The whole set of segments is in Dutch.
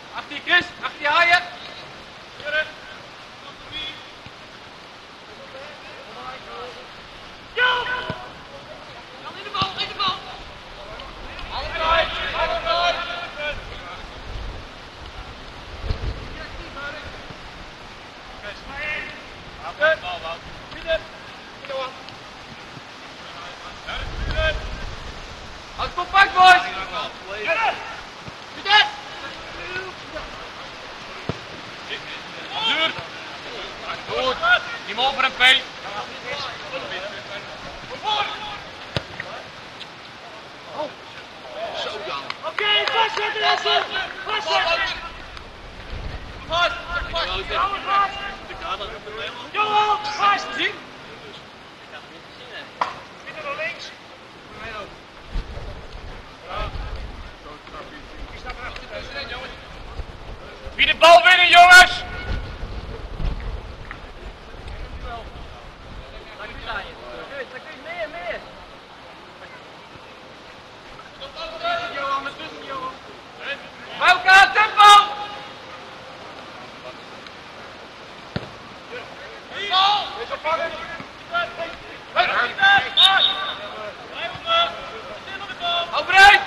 Achter je Chris, achter je haaien. Jan in de bal, in de bal. Haal het eruit, haal het eruit. Houd compact, boys! Vidette! Duur! Goed! Niet meer over een P! Zo dan! Oké, vastzetten, Essen! Vastzetten! Vast! Vast! Hou het vast! Johan, vast! Zien? Zitten naar links! Wie de bal winnen, jongens! Meer. Johan, met tussen, Johan. Bij elkaar, tempo! Bal! Is opvangen! Hou breed!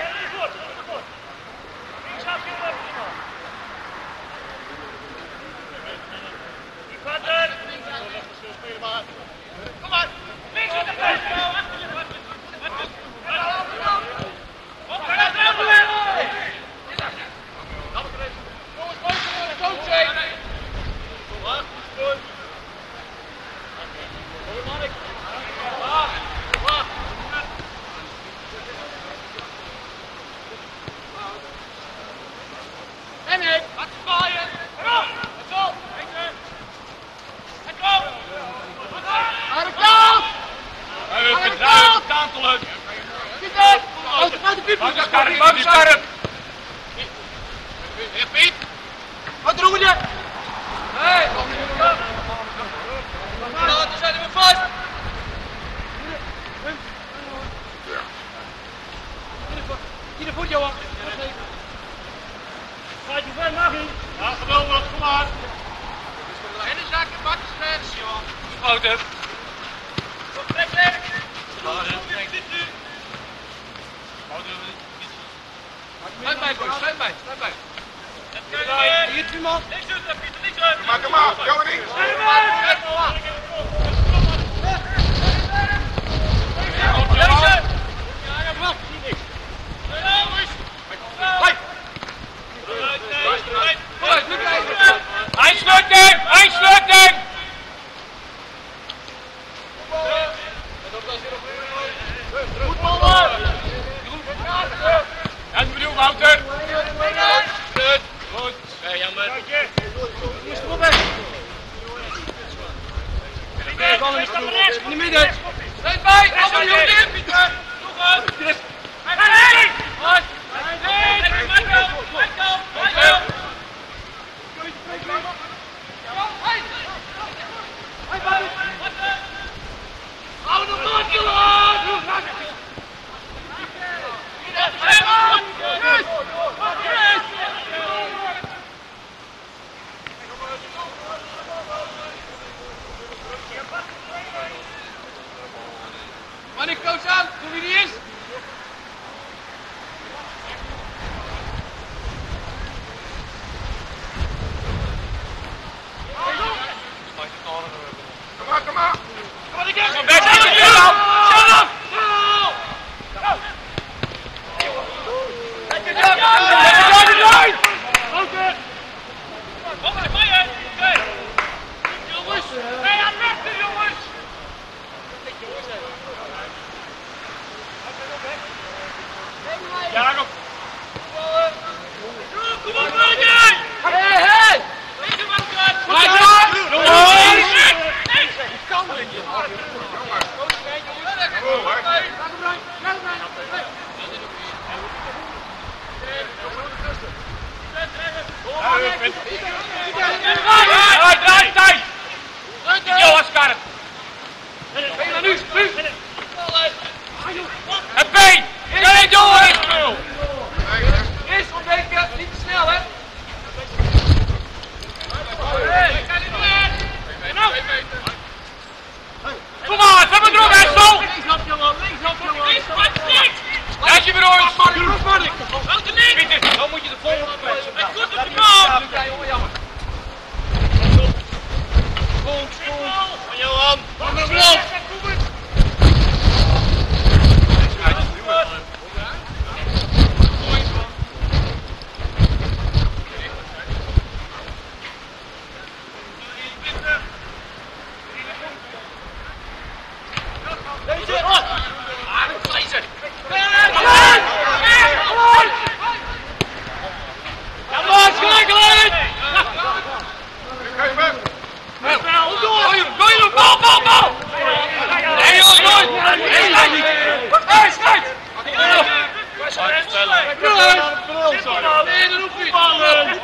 Kom maar! Links op de plek! En nee, wat spaaien! Kom! Zo! En kom! Aan de kant! Aan de kant! Kantelen! Piet! Uit de piep! Buiten scherp! Heer Piet! Wat doen we dit? Hé! Nou, dan zijn we vast! Hier voet, Johan! Gaat je ver, mag niet? Ja, geweldig, kom maar! En de zakken, bakkers vers, Johan! Geschoten! Trek weg! Sluit bij, boys, sluit bij, sluit bij. Hier, Timo. Niks uit, Pieter, niks uit. Kom maar, Johan, niks. Einsluiting! Einsluiting! Goed bal maar! Ja, ik bedoel, Wouter! Goed! Goed! Nee, jammer! Moest erop weg! In de midden! Sluit bij! Allemaal jongen! Pieter! Nog uit! Hey! Wat? Hey! Michael! Michael! Michael! Hou nog wat, jongen! Wanneer coach aan? Doe wie die is? Kom maar, kom maar! Kom maar, ik heb hem! Weg, zelf! Zelf! Jongens! Nee, aan rechter, jongens! Ja, kom! Kom op, Marken! Hé, hé! Deze man gaat! Marken! Jongens! Ik kan er niet! Draai, tijd! Johan scherp! Nu! En P! Kijk, jongens! Eerst ontdekken, niet te snel, hè? Nee, dat hoeft niet. Voetballen.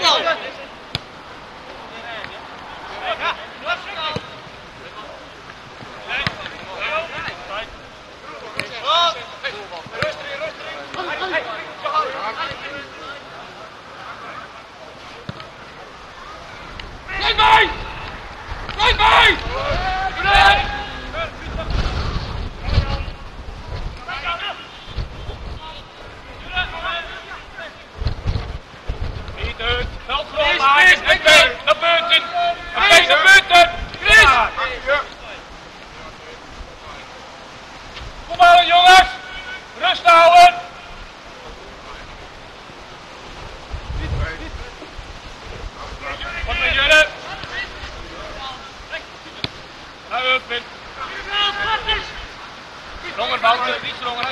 Kijk mij! Kijk mij! Niet uit. Veld gewoon maken. Naar buiten. Naar buiten. Chris! Kom maar jongens. Rust houden. Wat met jullie? Nou, Urpin. Stronger, Wouter. Niet stronger.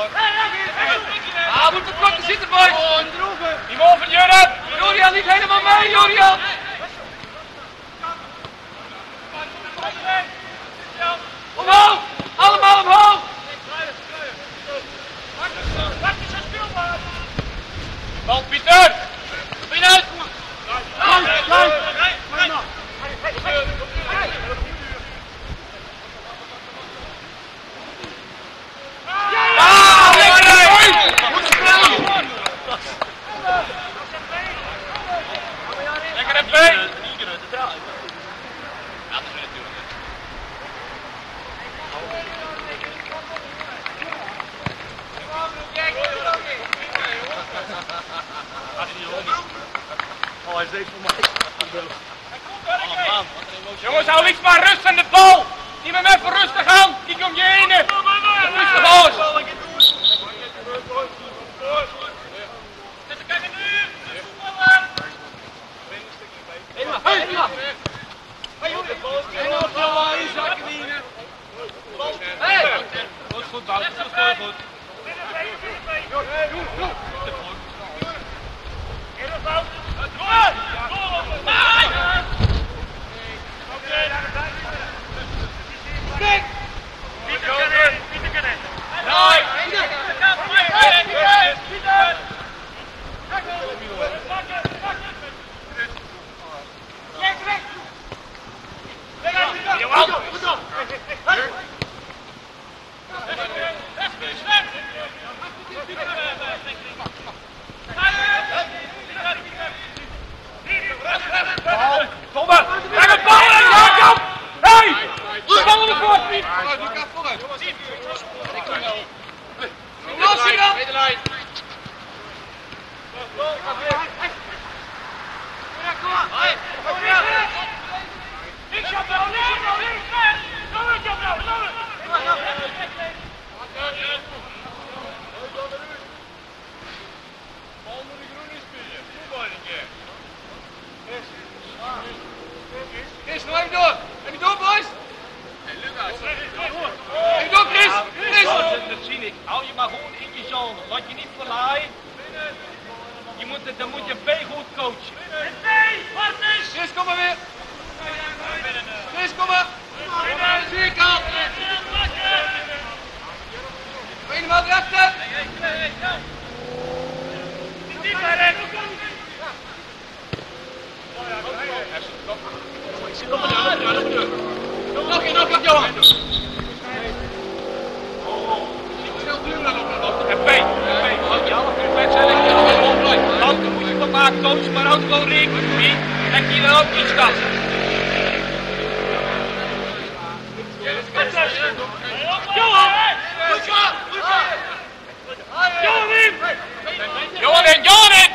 Ah, moet de klokken zitten, boys. Die mogen jullie. Jorian, niet helemaal mee, Jorian. Omhoog. Allemaal omhoog. Bal, Pieter. Binnen. Lekker even! Oh, hij is deze voor mij. Jongens, hou iets maar rust aan de bal! Niet meer met voor rustig aan! Kijk om je heen! Rustig aan! Goed, Wout. Goed. Chris, nog even door! Even door, boys! Even door, Chris! Dat zie ik. Hou je maar gewoon in je zone. Laat je niet verlaaien. Dan moet je B goed coachen. Chris, kom maar weer! Chris, kom maar! Zie ik al! Helemaal rechter! Nog een, Johan! En P, houd je half uur wedstrijd. Houten moet je toch maken, coach, maar houd gewoon rekening mee. En je er ook iets kan. Johan! Johan in!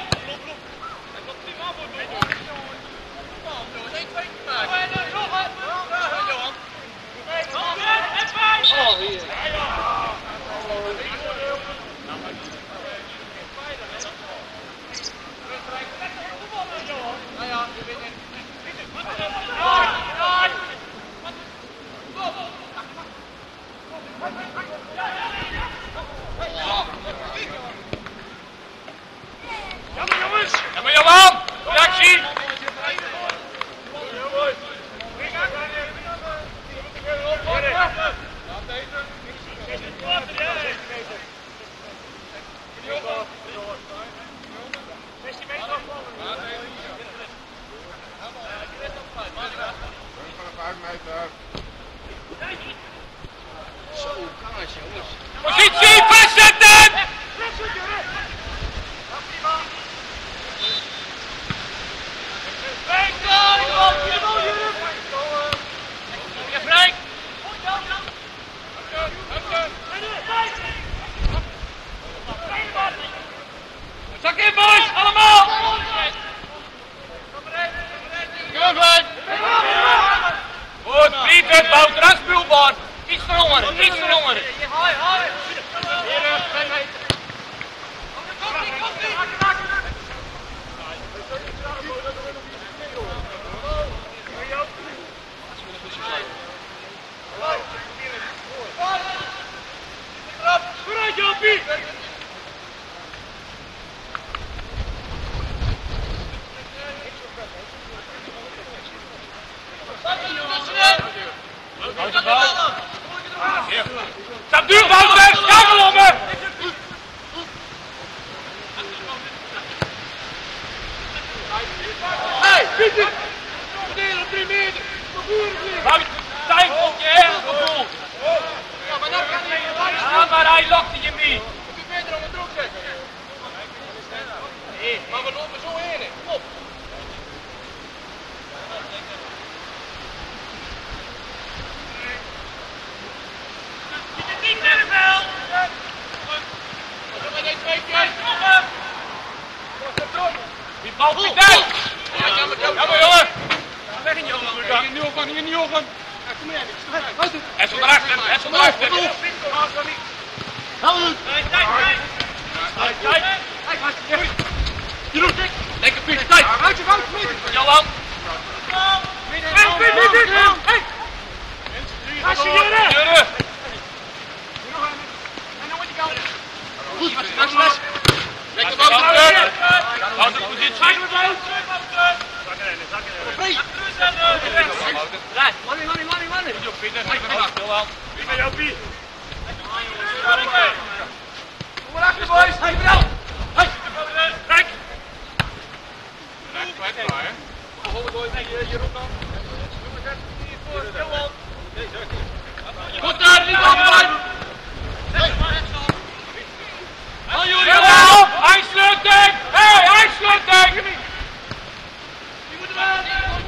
Jammer Johan! Reactie! Zo, kaas jongens. Positie, verzetten! Zak in boys, allemaal! Goed, Pieter, bouw transpuulbord. Iets eronder, iets eronder. Vooruit, Jopie! Stap duur, Wouter! Schakel op me! Hey, Pieter! Verdelen op 3 meter! Wout, tijd op je gevoel. Ja, maar dat kan niet. Ja, maar hij lokte je niet. Moet je verder op de druk zetten. Nee, maar we lopen zo heen. Kom op. Niet in het veld! Doe maar dit 2 keer. Die bal goed uit! Ja, jammer, jongen! Weg in jongen! Hier niet op, hier niet op. Kom maar even. En zo erachter, en zo erachter! Lekker Pieter, tijd. Uit je fout, Pieter. Johan! Als je hier Jurre! lekker Wouter. Houd de positie! Manning! Goed op, Pieter! Johan! Kom maar achter, boys. Hey, Brel. Hey. Kijk! Goed daar, niet afblijven. Jawel! IJsluiting! Hé, IJsluiting! Die moeten wij.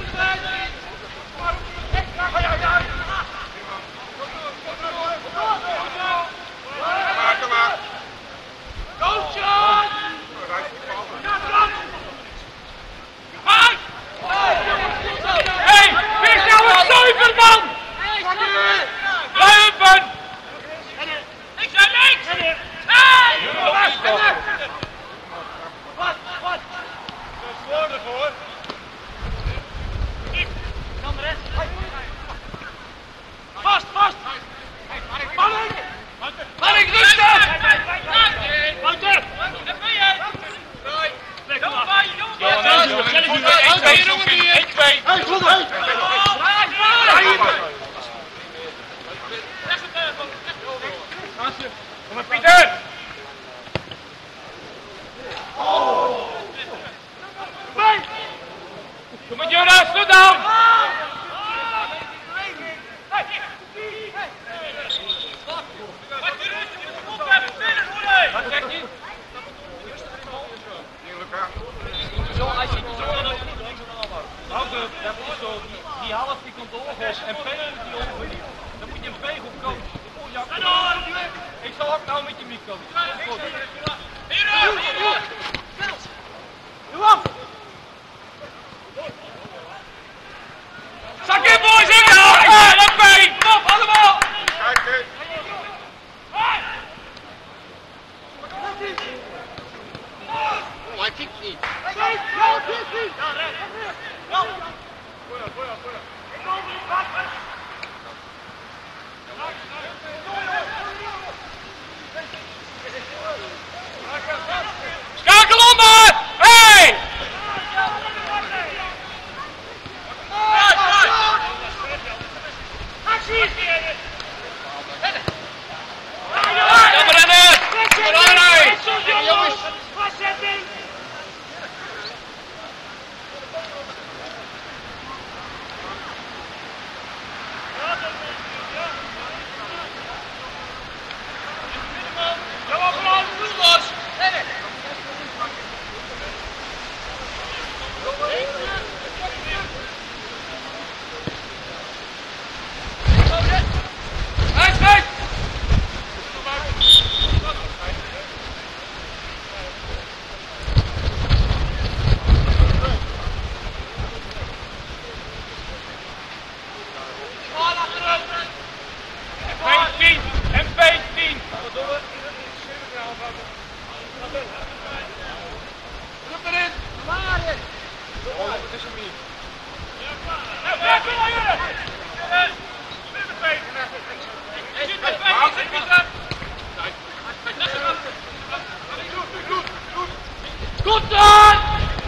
Kom maar. Go, John! Hé, wees nou een zuiver man! Luipen! Ik zei links! Hey! Wat? Dat is slordig hoor. Dan de rest. Vast! Mark, rustig! Wouter! Dat ben jij! Lekker maar! Ik weet! Kom maar, Pieter! Kom maar, Jonas, sloot down! Wat zegt hij? Zo, als je zo Wouter, dat is zo, die half die komt oorgos en pegel die over. Dan moet je een pegel coachen. Ik zal ook nou met je micro. Zak in, boys! Ja, dat been! Kom op, allemaal! Oh, hij kikt niet. Schakel om maar! Hey! Kom rennen! Komt aan!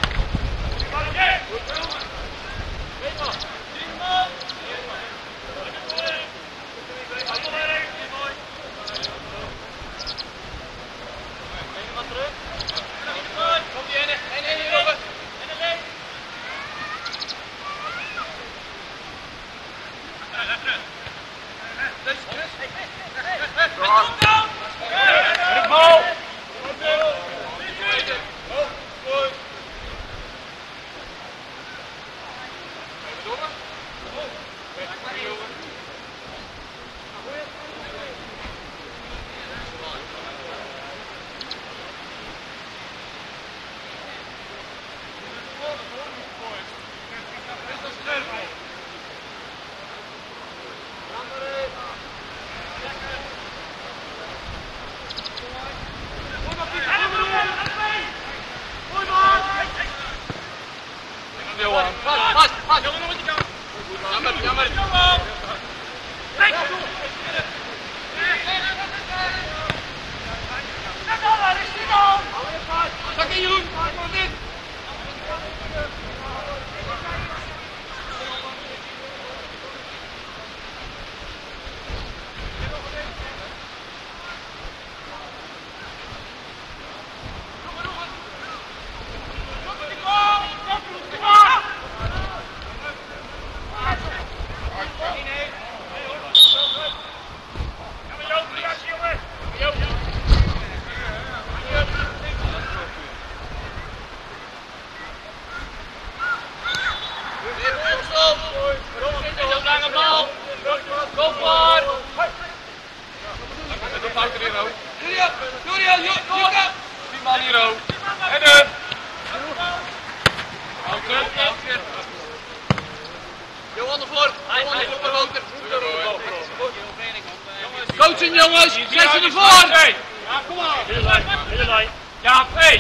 Coaching jongens, zet ze ervoor! Ja, kom maar! Hele lijn. Ja, 2!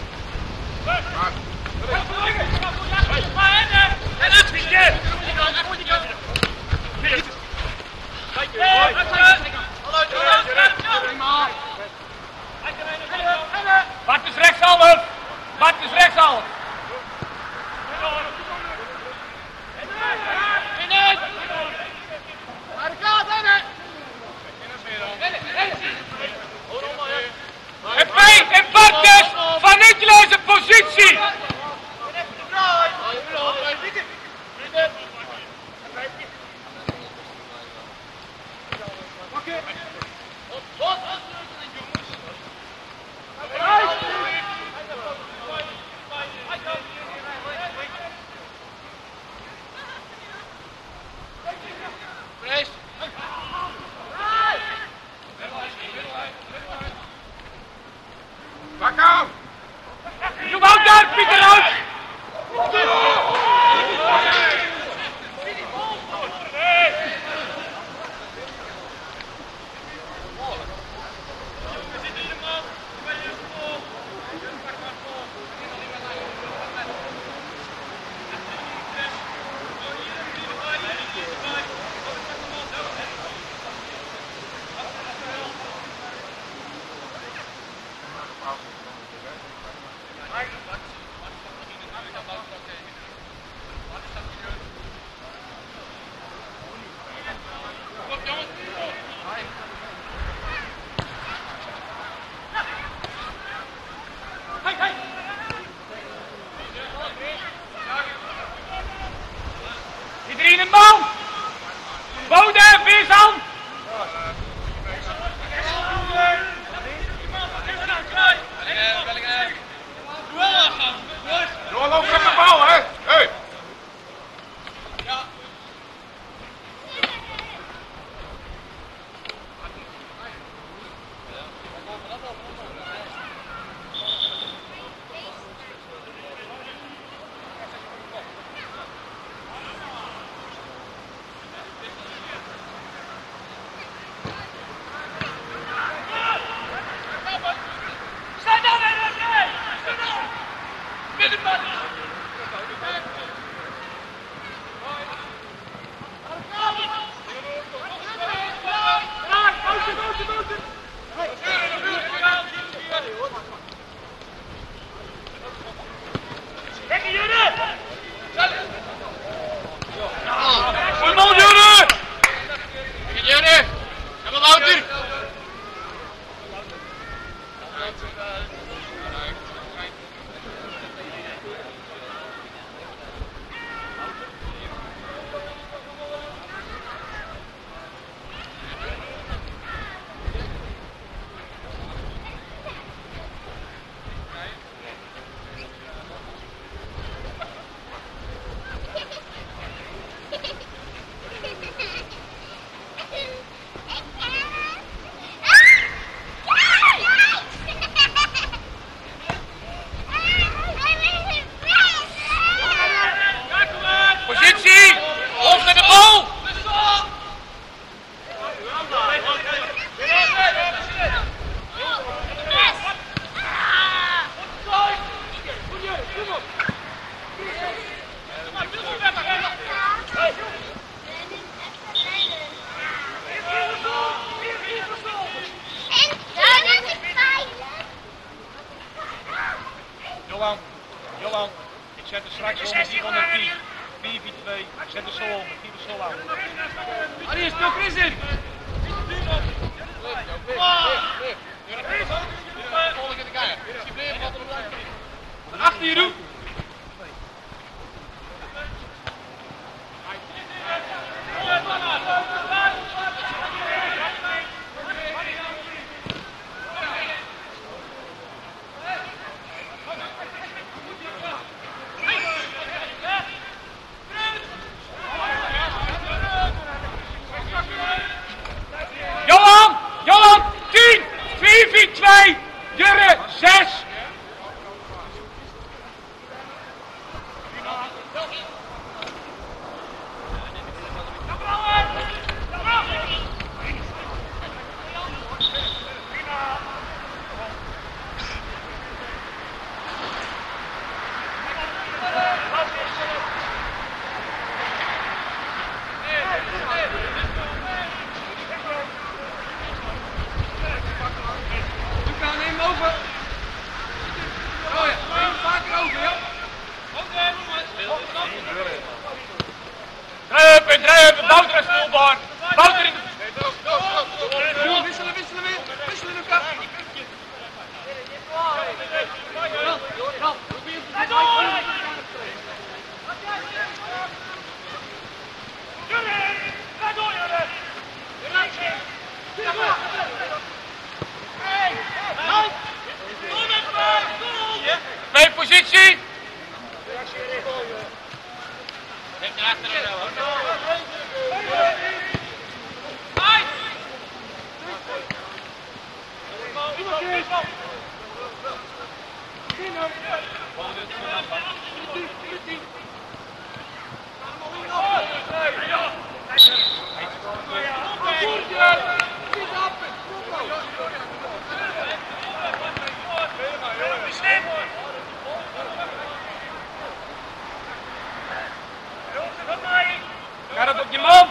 En het fietje! Bart is rechtshalf! Bart is rechtshalf! En Bart dus van nutteloze positie! Kom out daar, Pieter uit! Iedereen een bal! Bode, Weersam! Doorlopen met de bal, hè? Hey! Johan, ik zet er straks om met die van de 10. 4-4-2, zet er zo om, geef er zo aan. Aries, nog Chris in! Achter je doet! Johan, 10, 4-4-2, Jurre, 6. Druip, Wouter is voelbaar. Wouter in de... Wisselen elkaar. Twee positie. Neem erachter nou. Ga dat op je man!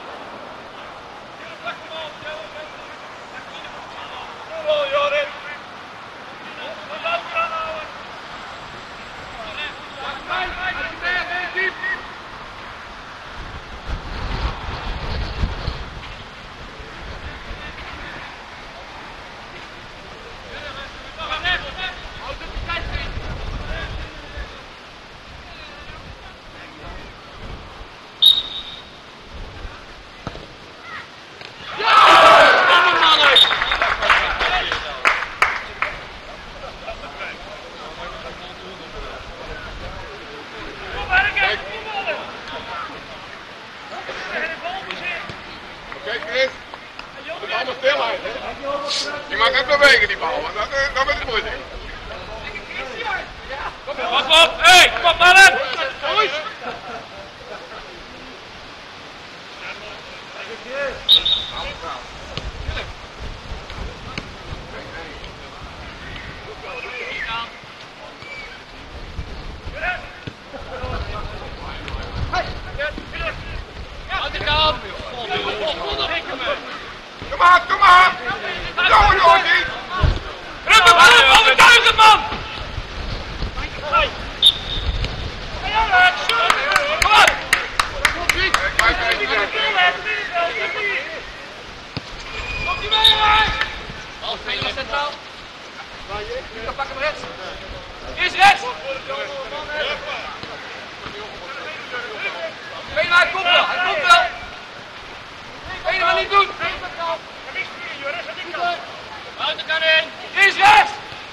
Kijk Chris, het is allemaal stilheid hè. Je mag echt bewegen die bal, want dan is het moeilijk. Pas op, hé, kom op naar hem! Kom maar! Door niet! Ruppen, van de 1000 man! Kom op! Komt die mee, jongen! Bal spelen centraal. Dan pak hem rechts. Eerst rechts! Benen maar, hij komt wel, hij komt wel! Benen maar niet doen! Wouter kan in! Eerst rechts!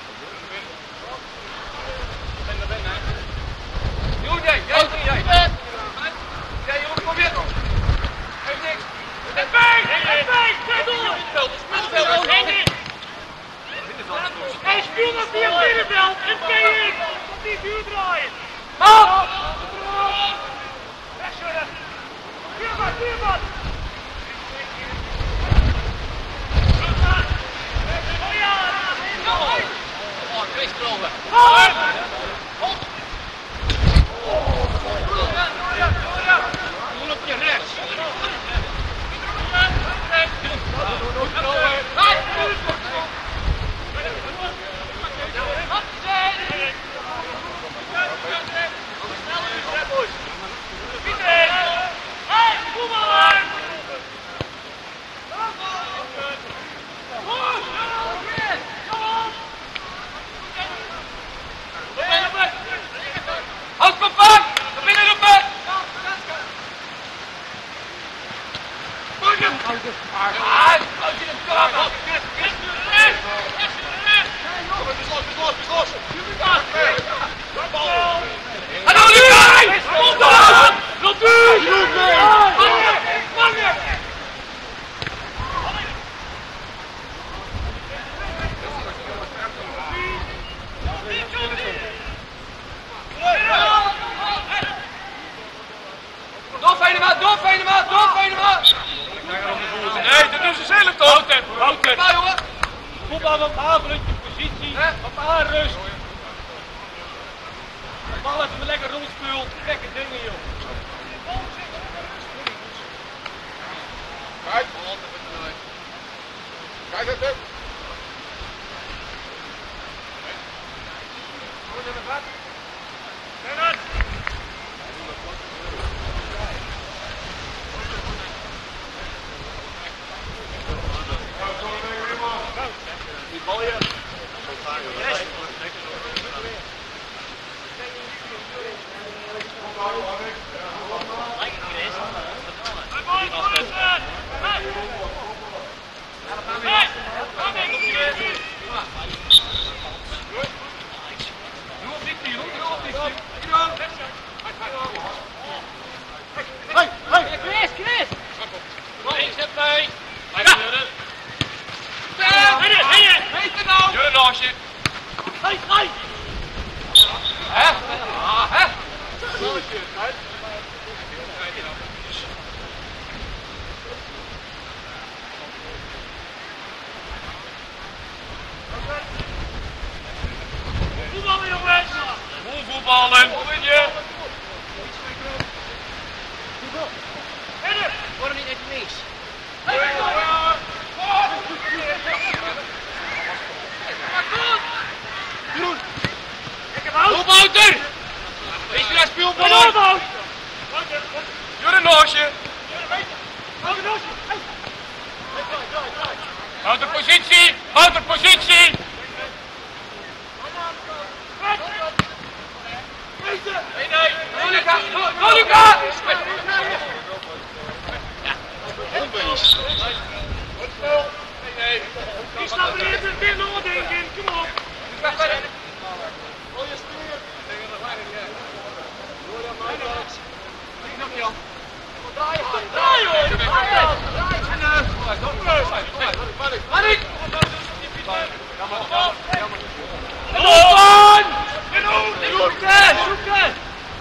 Jeroen, jij! Ja, Jeroen, kom weer! Geef niks! Het been! Kijk door! Middenveld! Hij speelt op die middenveld! En twee in! Op die vuur draaien! Op! Weg, Vuurman! Oh, Chris Kroven. Doe op je rechts. voetbal op avond, je positie, op aanrust. Bal even lekker rolspul, gekke dingen joh. Kijk. Kijk het ook. Voetballen, je. Worden niet even links. Op Wouter! Is je daar speelbal? Jurgen Noosje! Houd de positie! Houd de positie! Go Luca! Go Luca! Die snappen niet het weer nog denken, kom op! Draai hoor! Manik! Lopen! Zoeken!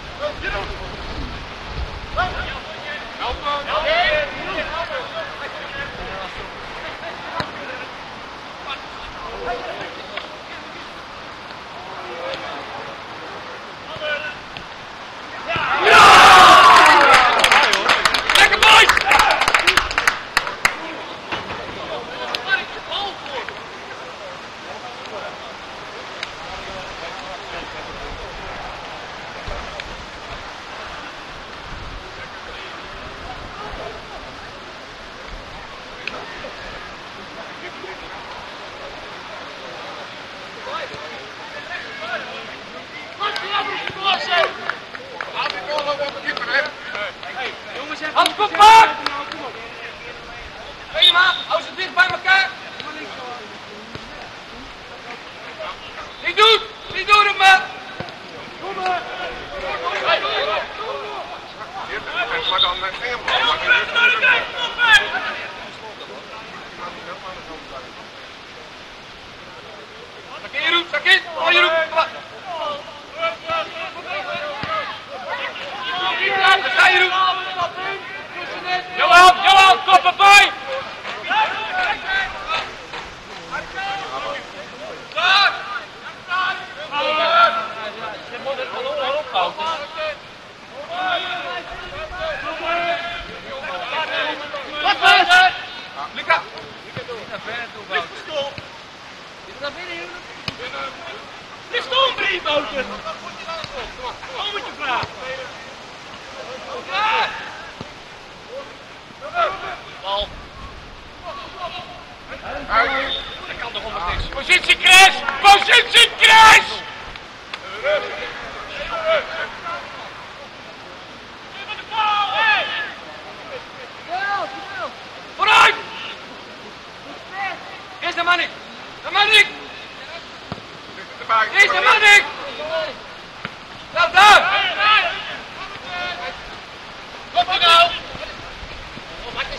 Handkoppak! Helemaal, hou ze dicht bij elkaar. Niet doen het maar. Kom maar. Maar dan met geen bal. Zak in, kom Jeroen. Daar ga Jeroen. Johan, kop erbij! Luca! Naar binnen, jongen. Ligt om, Brieboten! Kom met je vraag! Bal. Dat kan toch onder niks. Positie Chris! Positie Chris! Vooruit! Eerst de Manik! De Manik! Eerst de Manik! Nou, daar! Kom maar nou! Oh, maak eens!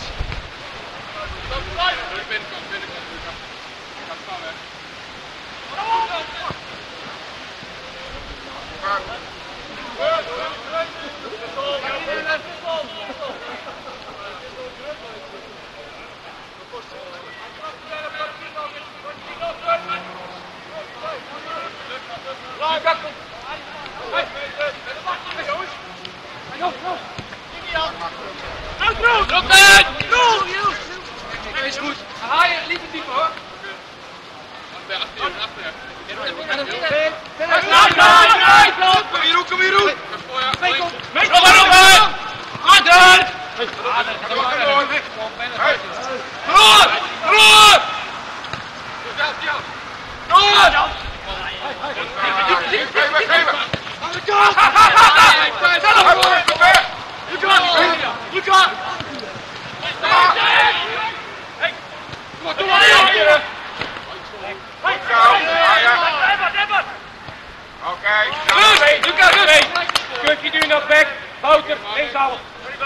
Kurkje nu naar weg. Wouter, linkshalf.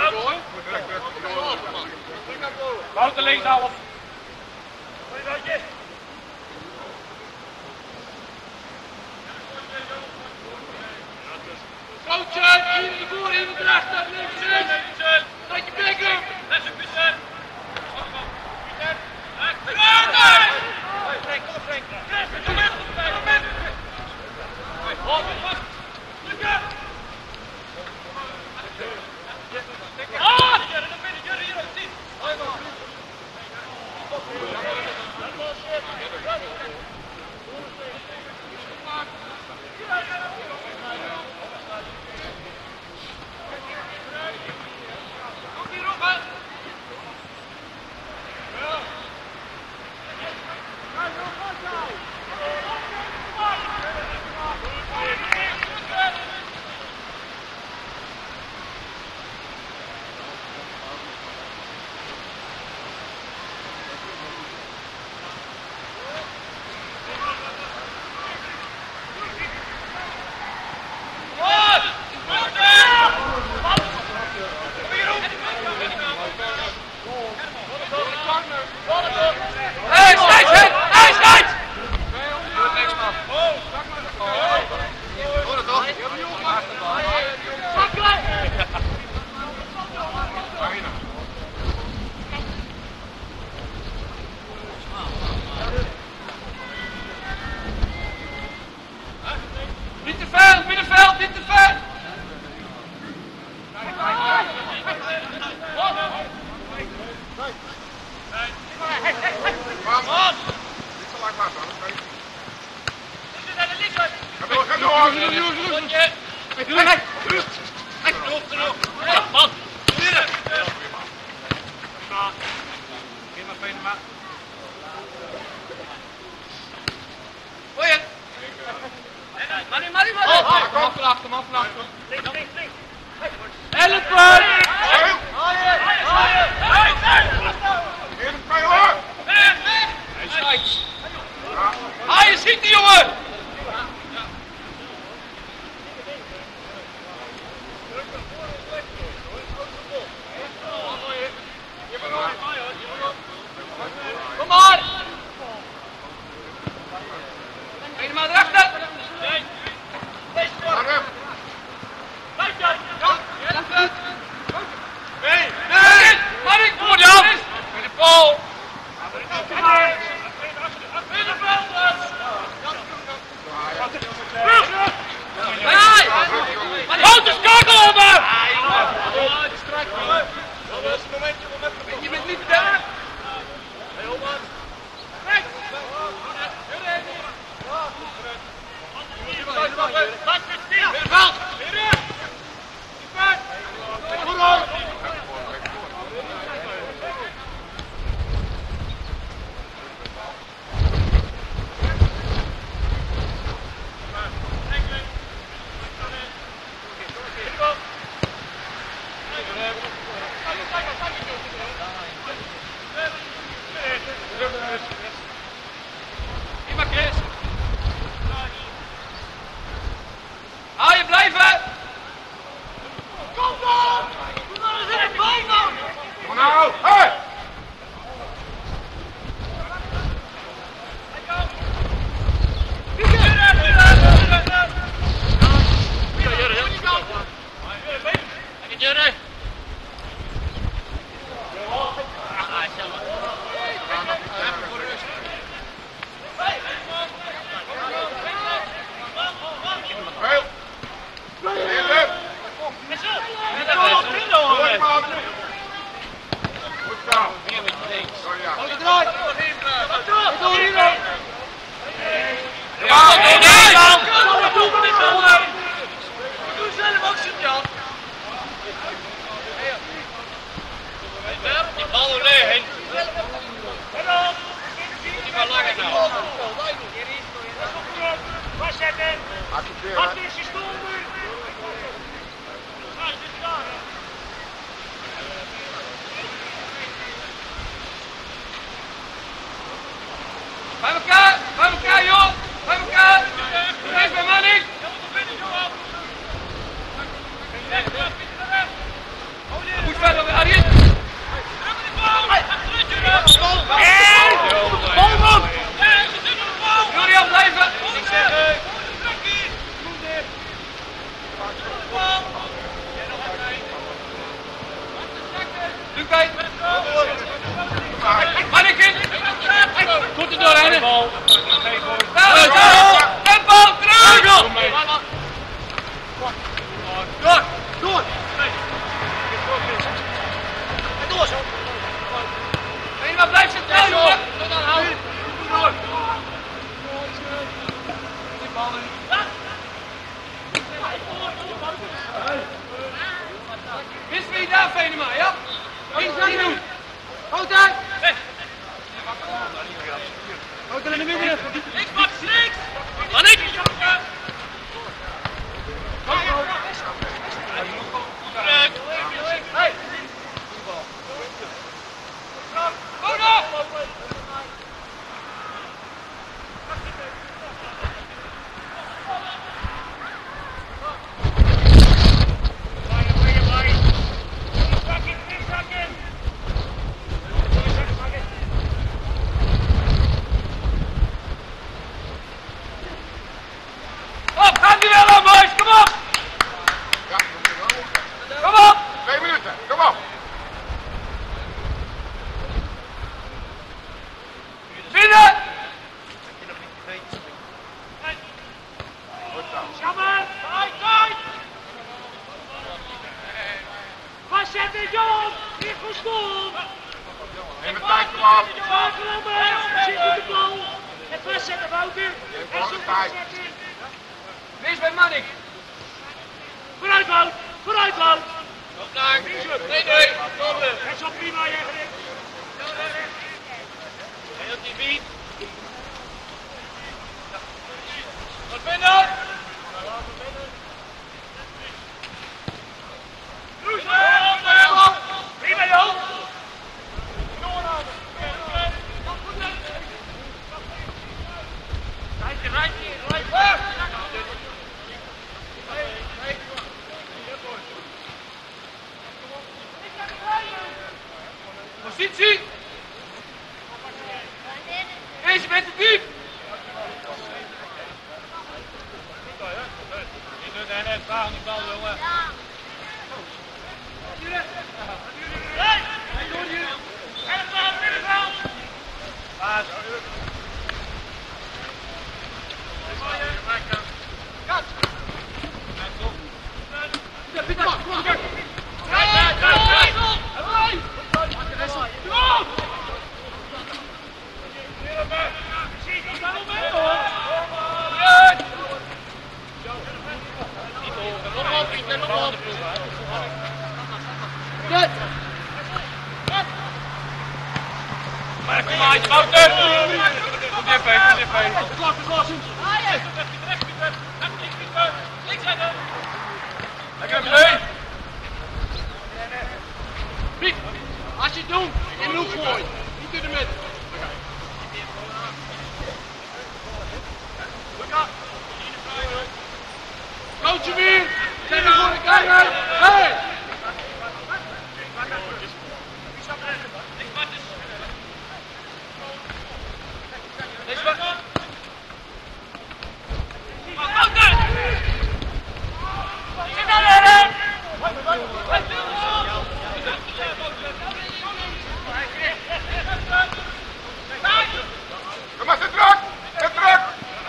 Wouter, linkshalf. Coach, hier in de voor, hier in de achter, links. Trek je bek op. Bij elkaar joh! Bij elkaar! Eerst bij Manning! Goed verder weer, Arjen! Julian, blijven! Luc, Manneken! Goed er doorheen! Tempo! Terug! Door! Door! Door zo! Nee, maar blijf zitten, jongen! Tot dan, hou! Door! Die bal nu! Wist wie daar, Venema, ja? Niet doen! Goed uit! Goed in de midden! Niks, Max, niks! Mannik! Hey! Goed op! Op, gaat die wel aan, boys, kom op! Ja, Kom op! 2 minuten, kom op! Binnen! Jammer! Tijd! Vastzetten, Jan! Hier voor school! Neem de tijd, kom op! Schakelommen! Zit op de bal! En vastzetten, Wouter! En zo vastzetten! Wees bij Manning! Vooruit, Wout! Vooruit, Wout! Op naar! Nee! Dat is al prima, Jegerik! En op die beat! Wat binnen! Prima, joh! Positie! Deze met de diep! Niet doen en net vragen die bal, jongen. Paas. Kom maar, Wouter! Kom dichtbij, kom dichtbij. Lekker play! Piet, als je het doet, in de hoek gooien. Niet in de midden. Coach weer! Zet hem voor de kijker! Hey! Deze weg! Zit daar weer! Kom maar, zit terug! Zit terug!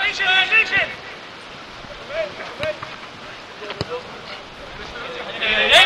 Links in!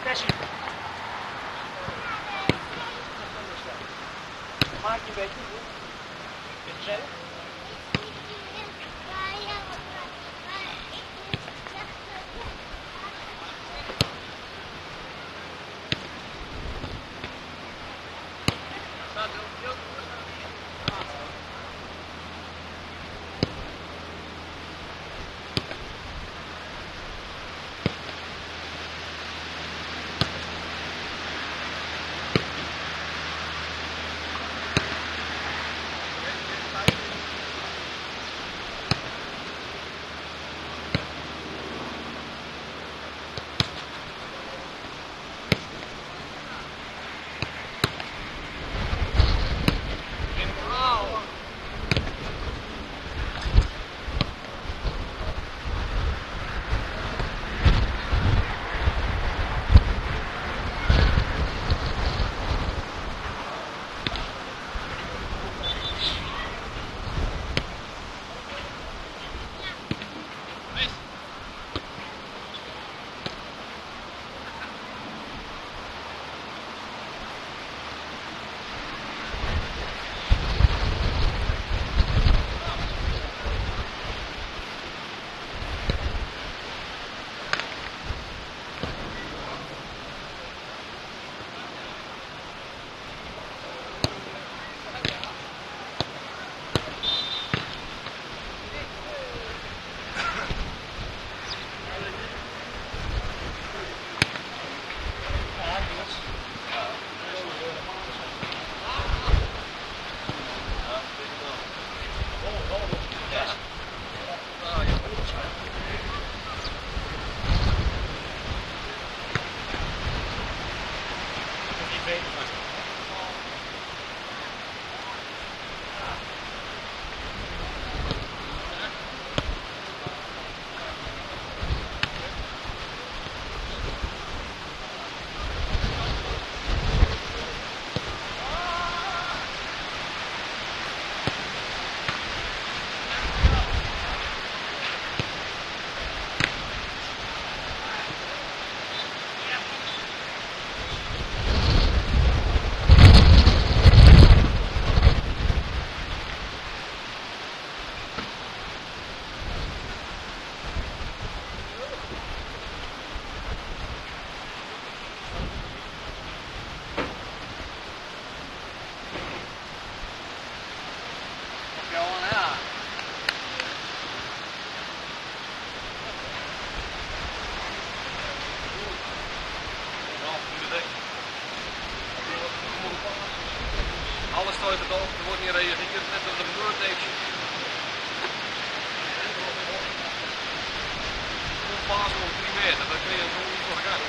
Messi. Maak je een beetje. Is het zo? Alles stoot het op, er wordt niet gereageerd, net als een noordteekje. Een fase op 3 meter, dat kun je zo niet voor elkaar.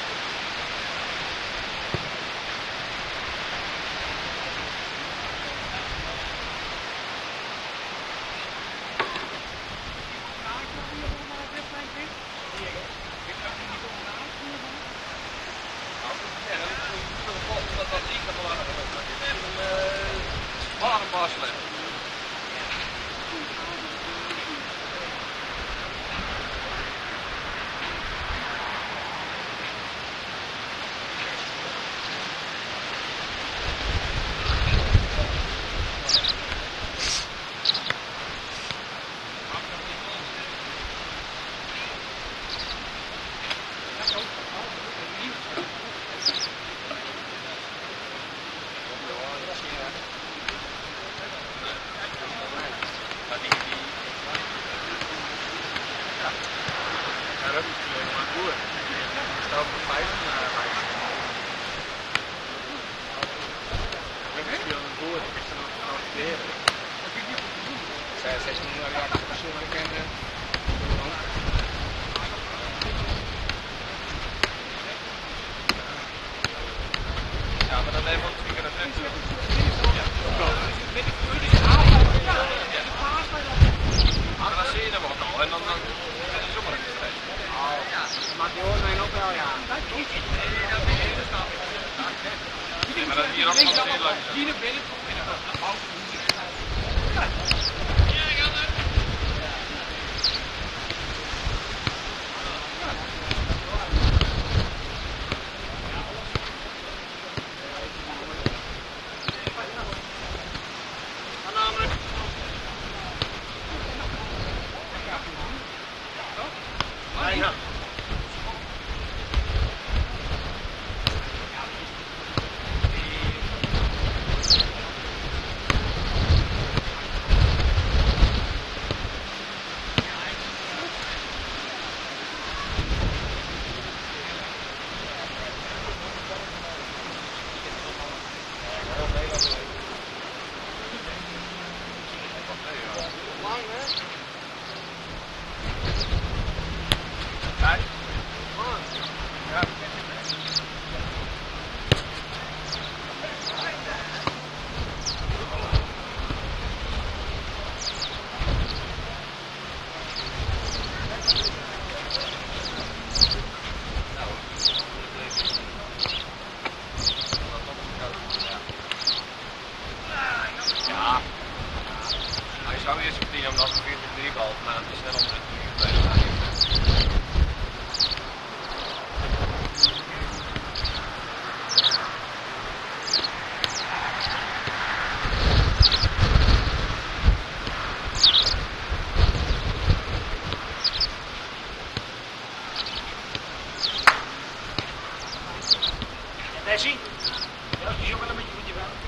Messi? Ja, die jongen een beetje van je wel.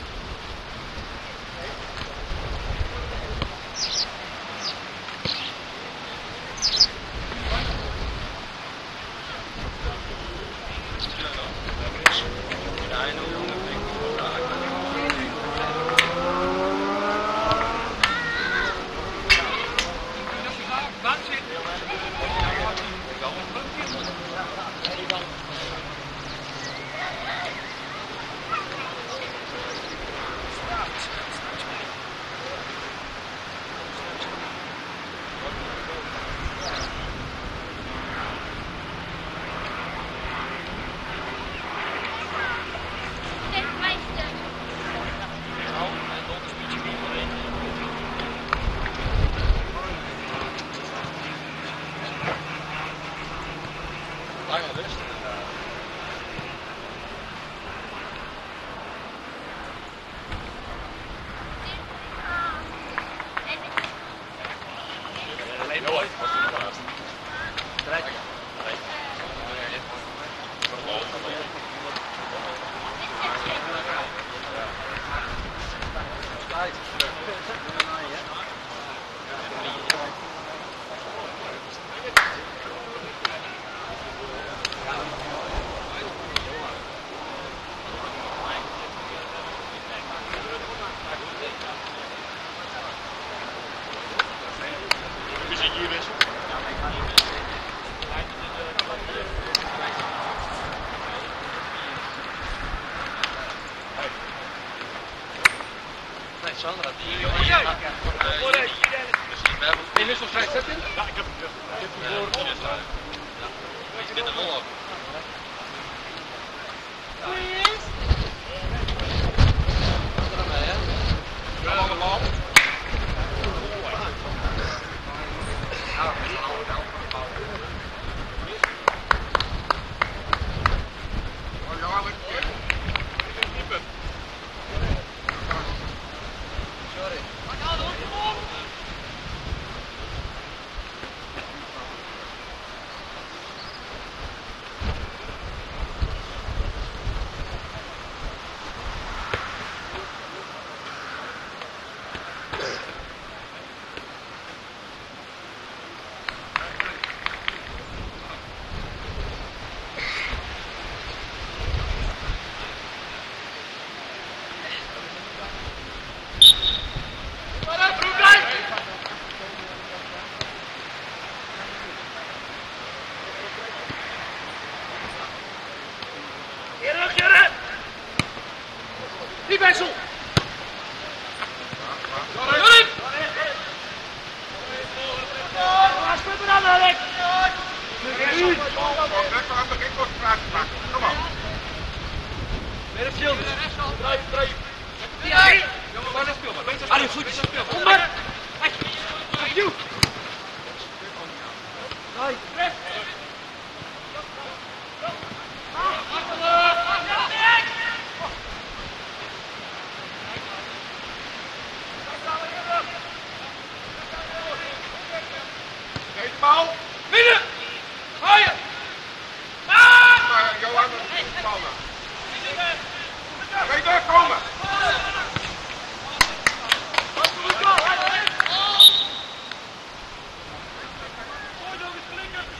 Voor nog eens flikker!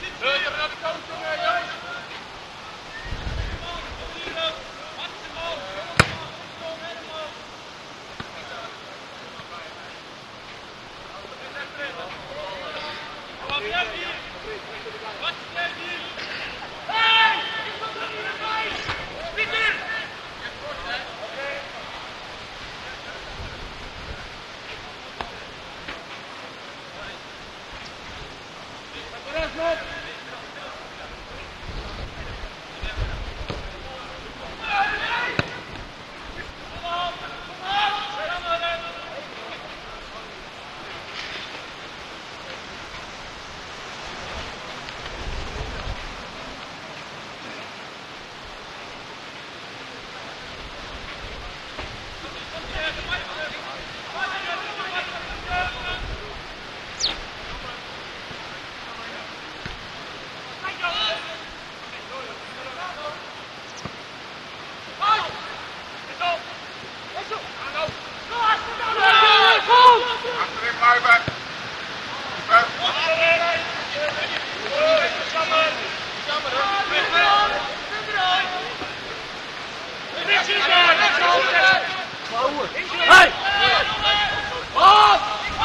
Hey! Wat?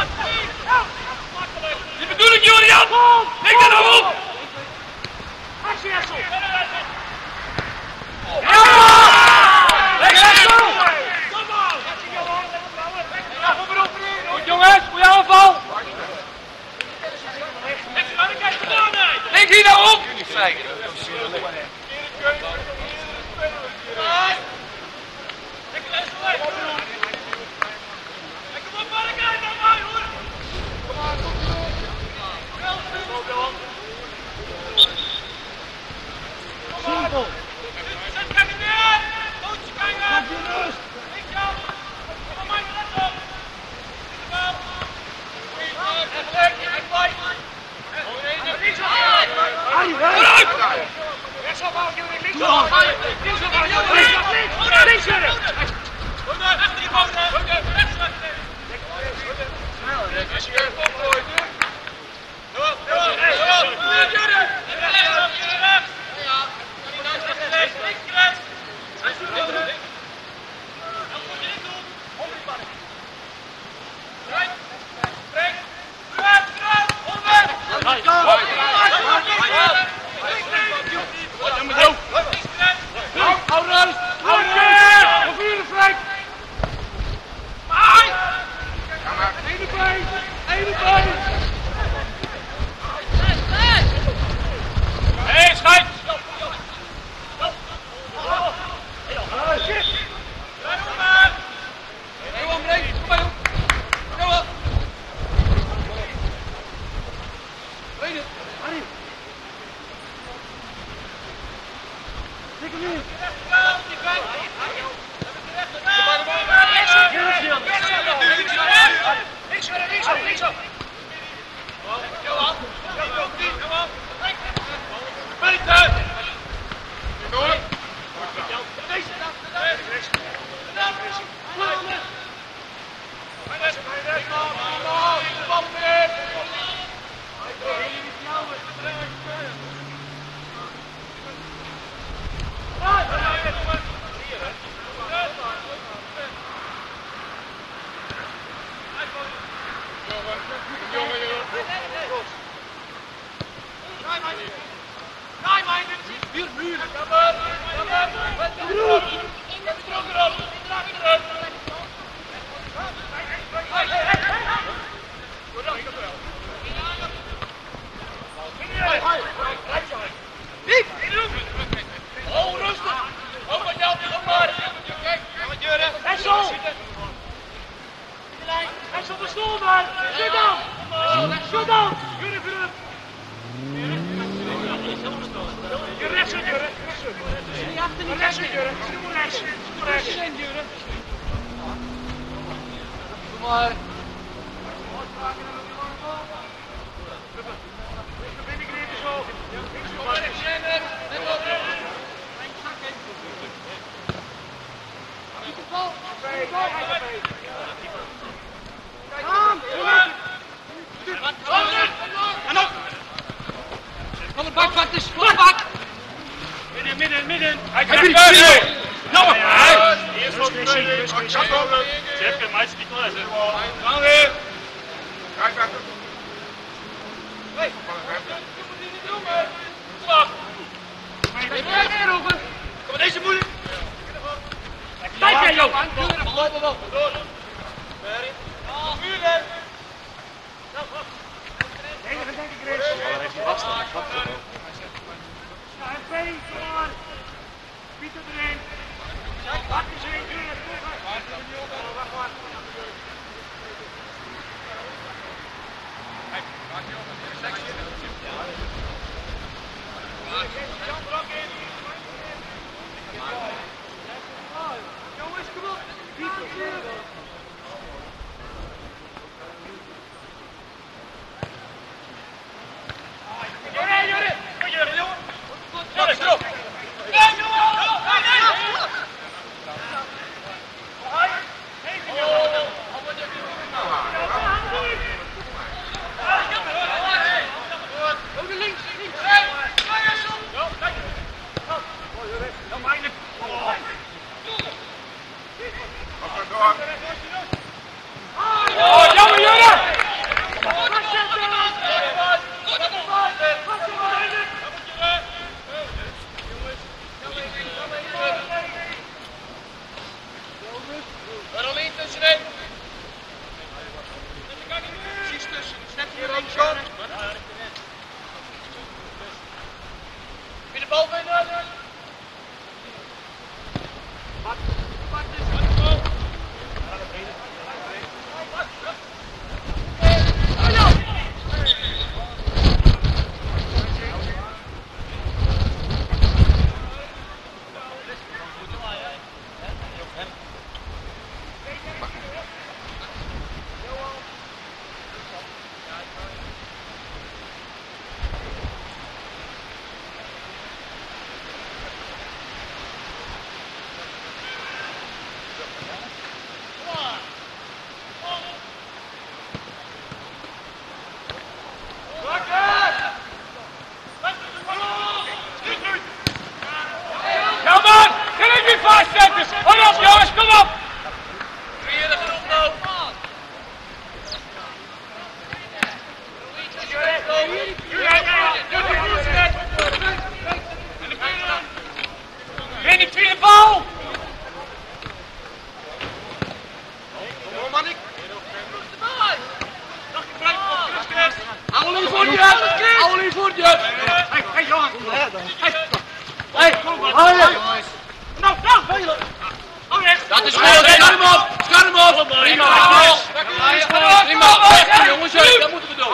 Die bedoel ik, Julian! Lik daar nou op! Actie, Hessel! Ja! Goed jongens, goeie aanval! Lik hier nou op! Hou op jongens, kom op! Win die tweede bal! Hou niet voor je! Hou niet voor je! Hé jongens! Hé, hou je! Nou, spelen! Oh nee! Dat is goed! Scherm op! Scherm op! Prima! Prima! Weg jongens! Dat moeten we doen!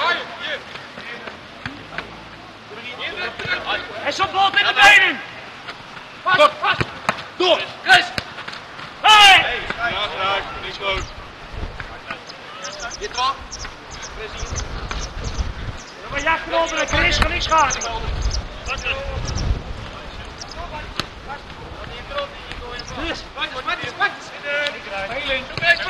Hij is op bal in de benen! Vast! Vast! Door! Chris! Hé! Ja, niks goed. Dit wel? Maar jacht erover, Chris, ga niks gaan. Chris, wat is? Heiling.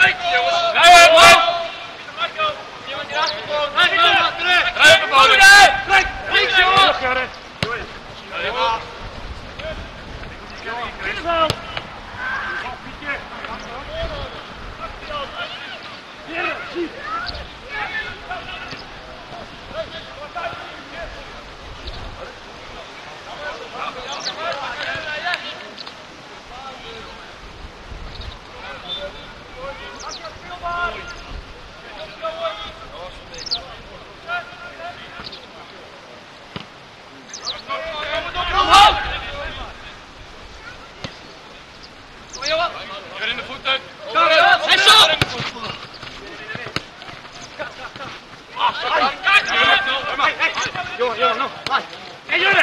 Weer in de voeten. Hij zo! Jongen, nog. Hé, Jurre!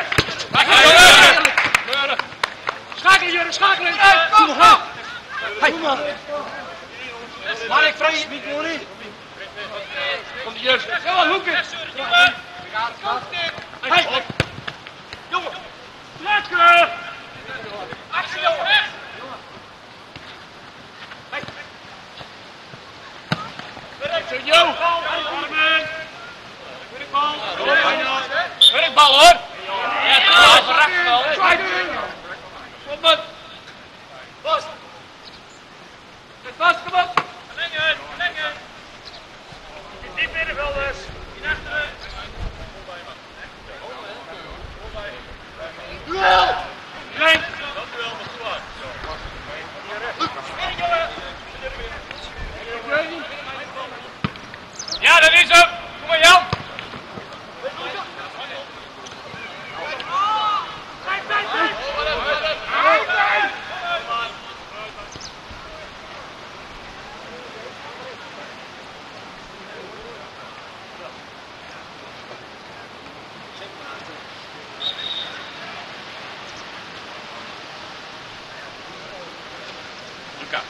Schakelen, Jurre, schakelen! Kom maar! Kom maar! Mark, vraag je niet, Jurre? Komt die Jurre? Zo, hoeken! Hé! Jongen! Lekker! Actie, jongen, weg! Jo! Werkbal hoor! Ja, verracht wel. Kom maar! Vast! Vast, kom op! Lengen! Diep middenvelders! In achteren! Duel! Klein! Dat duel was goed uit. Ja, dat is hem! Kom maar Jan! Luca.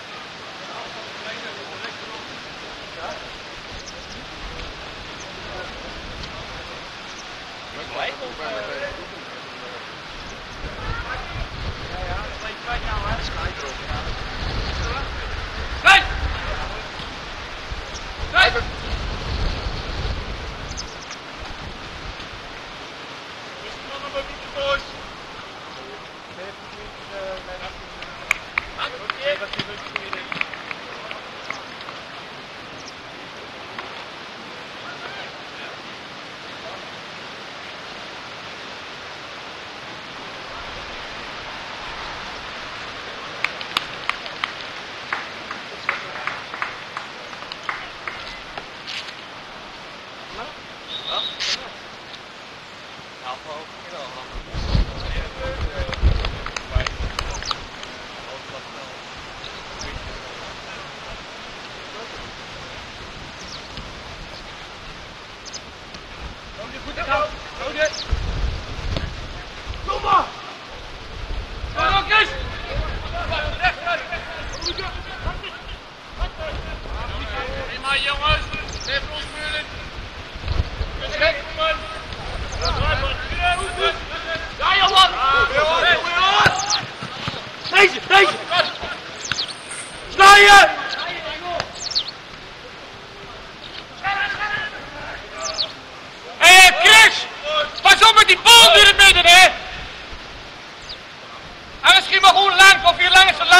Deze! Snijden! Hé, Chris! Pas op met die bal in het midden, hè! En misschien maar gewoon lang, of je lang is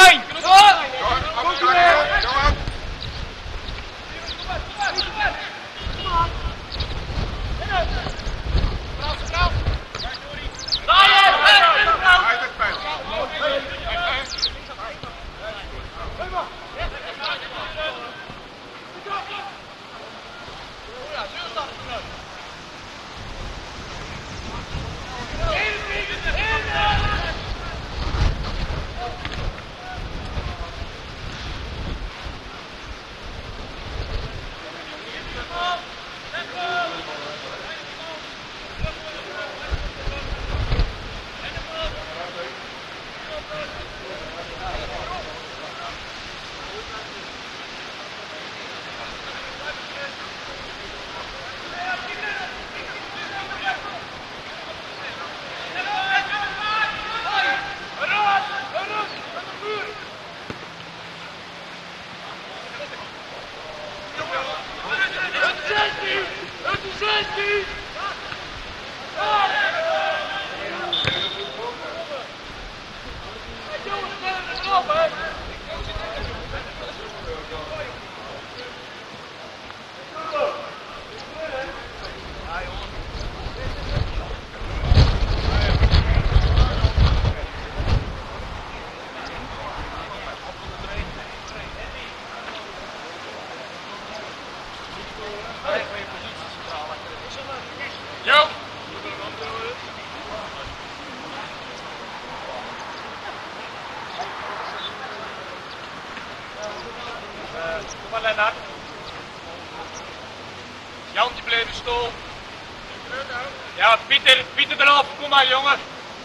stoel. Ja, Pieter eraf, kom maar jongen.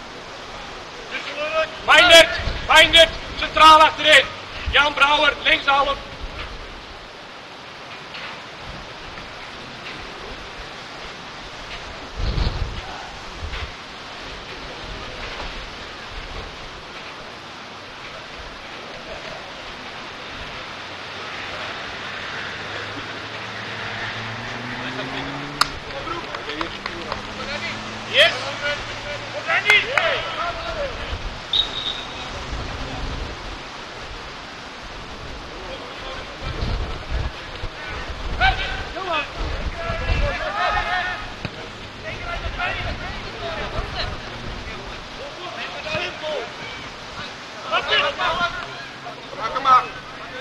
Meindert, centraal achterin. Jan Brouwer, linkshalf. Yes! Kom daar niet! Maak hem maar.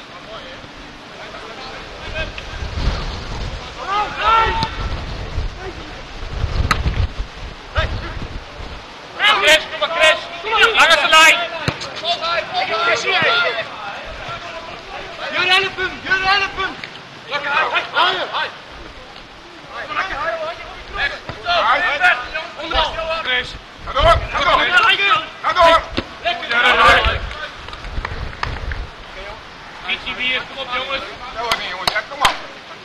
Chris, kom maar Chris. Langs de lijn. Jullie helpen hem! Lekker Chris. Ga door. Ga door. Ietsje weer, kom op jongens. Dat wordt niet jongens, ja, kom op.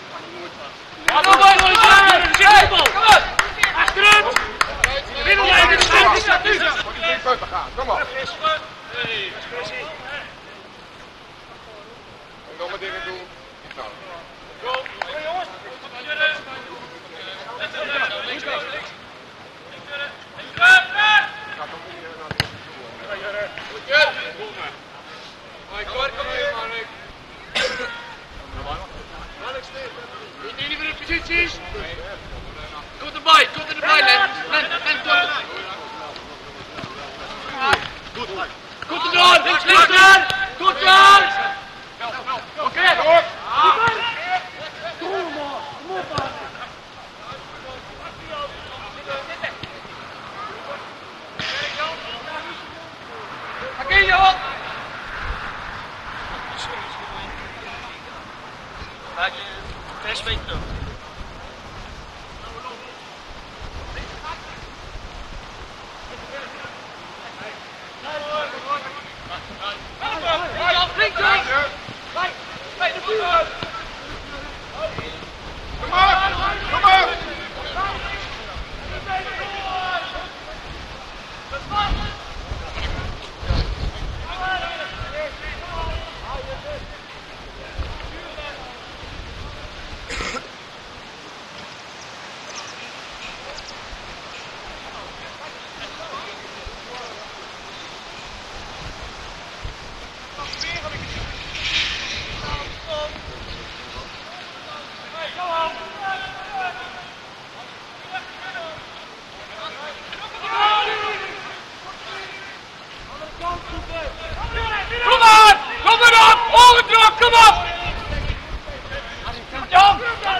Achteruit! Binnenlijn in de stand, is dat nu? Moet je niet buiten gaan, kom op. En domme dingen doen. Niet nodig. Gaat toch niet naar Jullie voor de posities? Komt erbij, Len. Komt eraan, links eraan! Komt eraan! Oké, door. Oké, Johan! Laat je respect doen. Kom op. Kom erop! Overdruk, kom op! Jan!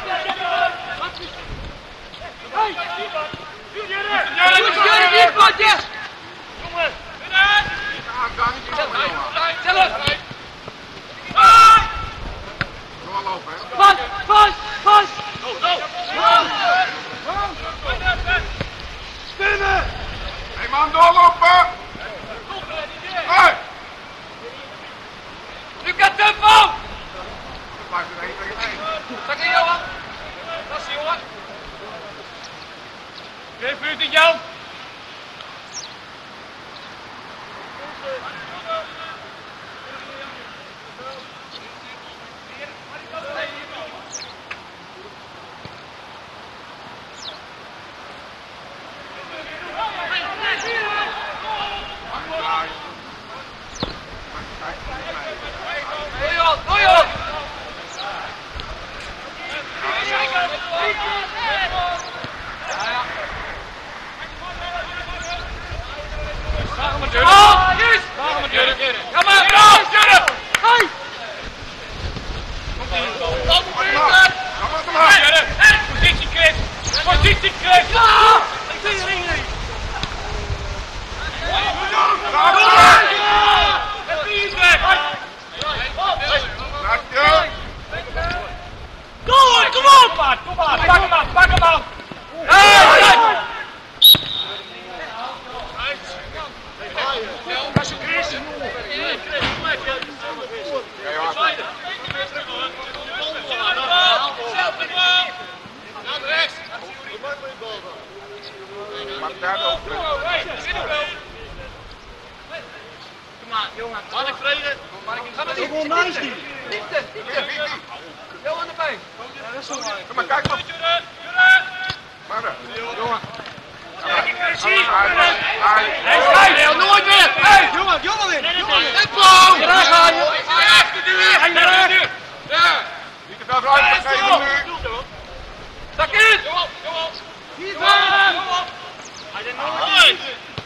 Hey man, doorlopen! Hey! Lucas Tempo! Blijf er 1 tegen 1. Zak in, Johan! Dat is Johan! Geef u het Jan! Positie Chris! Kom op! Pak hem aan! Dat is een Chris. Ja, Johan. Mag daar ook. Kom maar, jongen. Mark Vrede. Ga maar Gewoon naast die. Johan erbij. Kom maar, kijk op. Maar jongen. Hij nooit meer. Hey, jongen weer. Daar ga je. Ja. Niet te veel vooruit geven nu. Zak in. Hier zijn. Hij is nooit.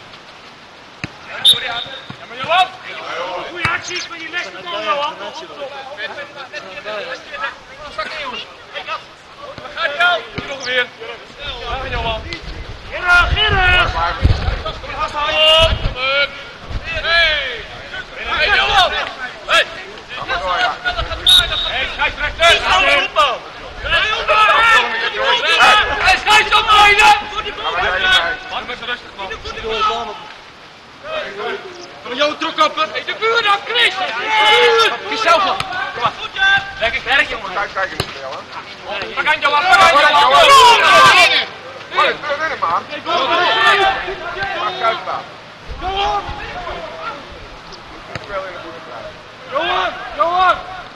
Ja, maar Johan. Goeie acties met die lekste bal, Johan. Zak in, jongens. Waar gaat hij al? Hier nog weer. Daar gaan Johan. Gerrit! Hey, Johan! Hey! Ga maar door, ja. Hey, scheidsrechter! Hey, scheidsrechter oprijden! Ga maar heen. Laat hem even rustig, man. Kom maar, Johan, terugkoppen. Hey, de buur dan, Chris! Kies zelf op. Kom maar. Lekker werk, jongen. Kijk eens, Johan. We gaan Johan, we gaan Johan! Wat is er winnen, man? Maar kijk daar. Niet veel in de voeten krijgen. Johan!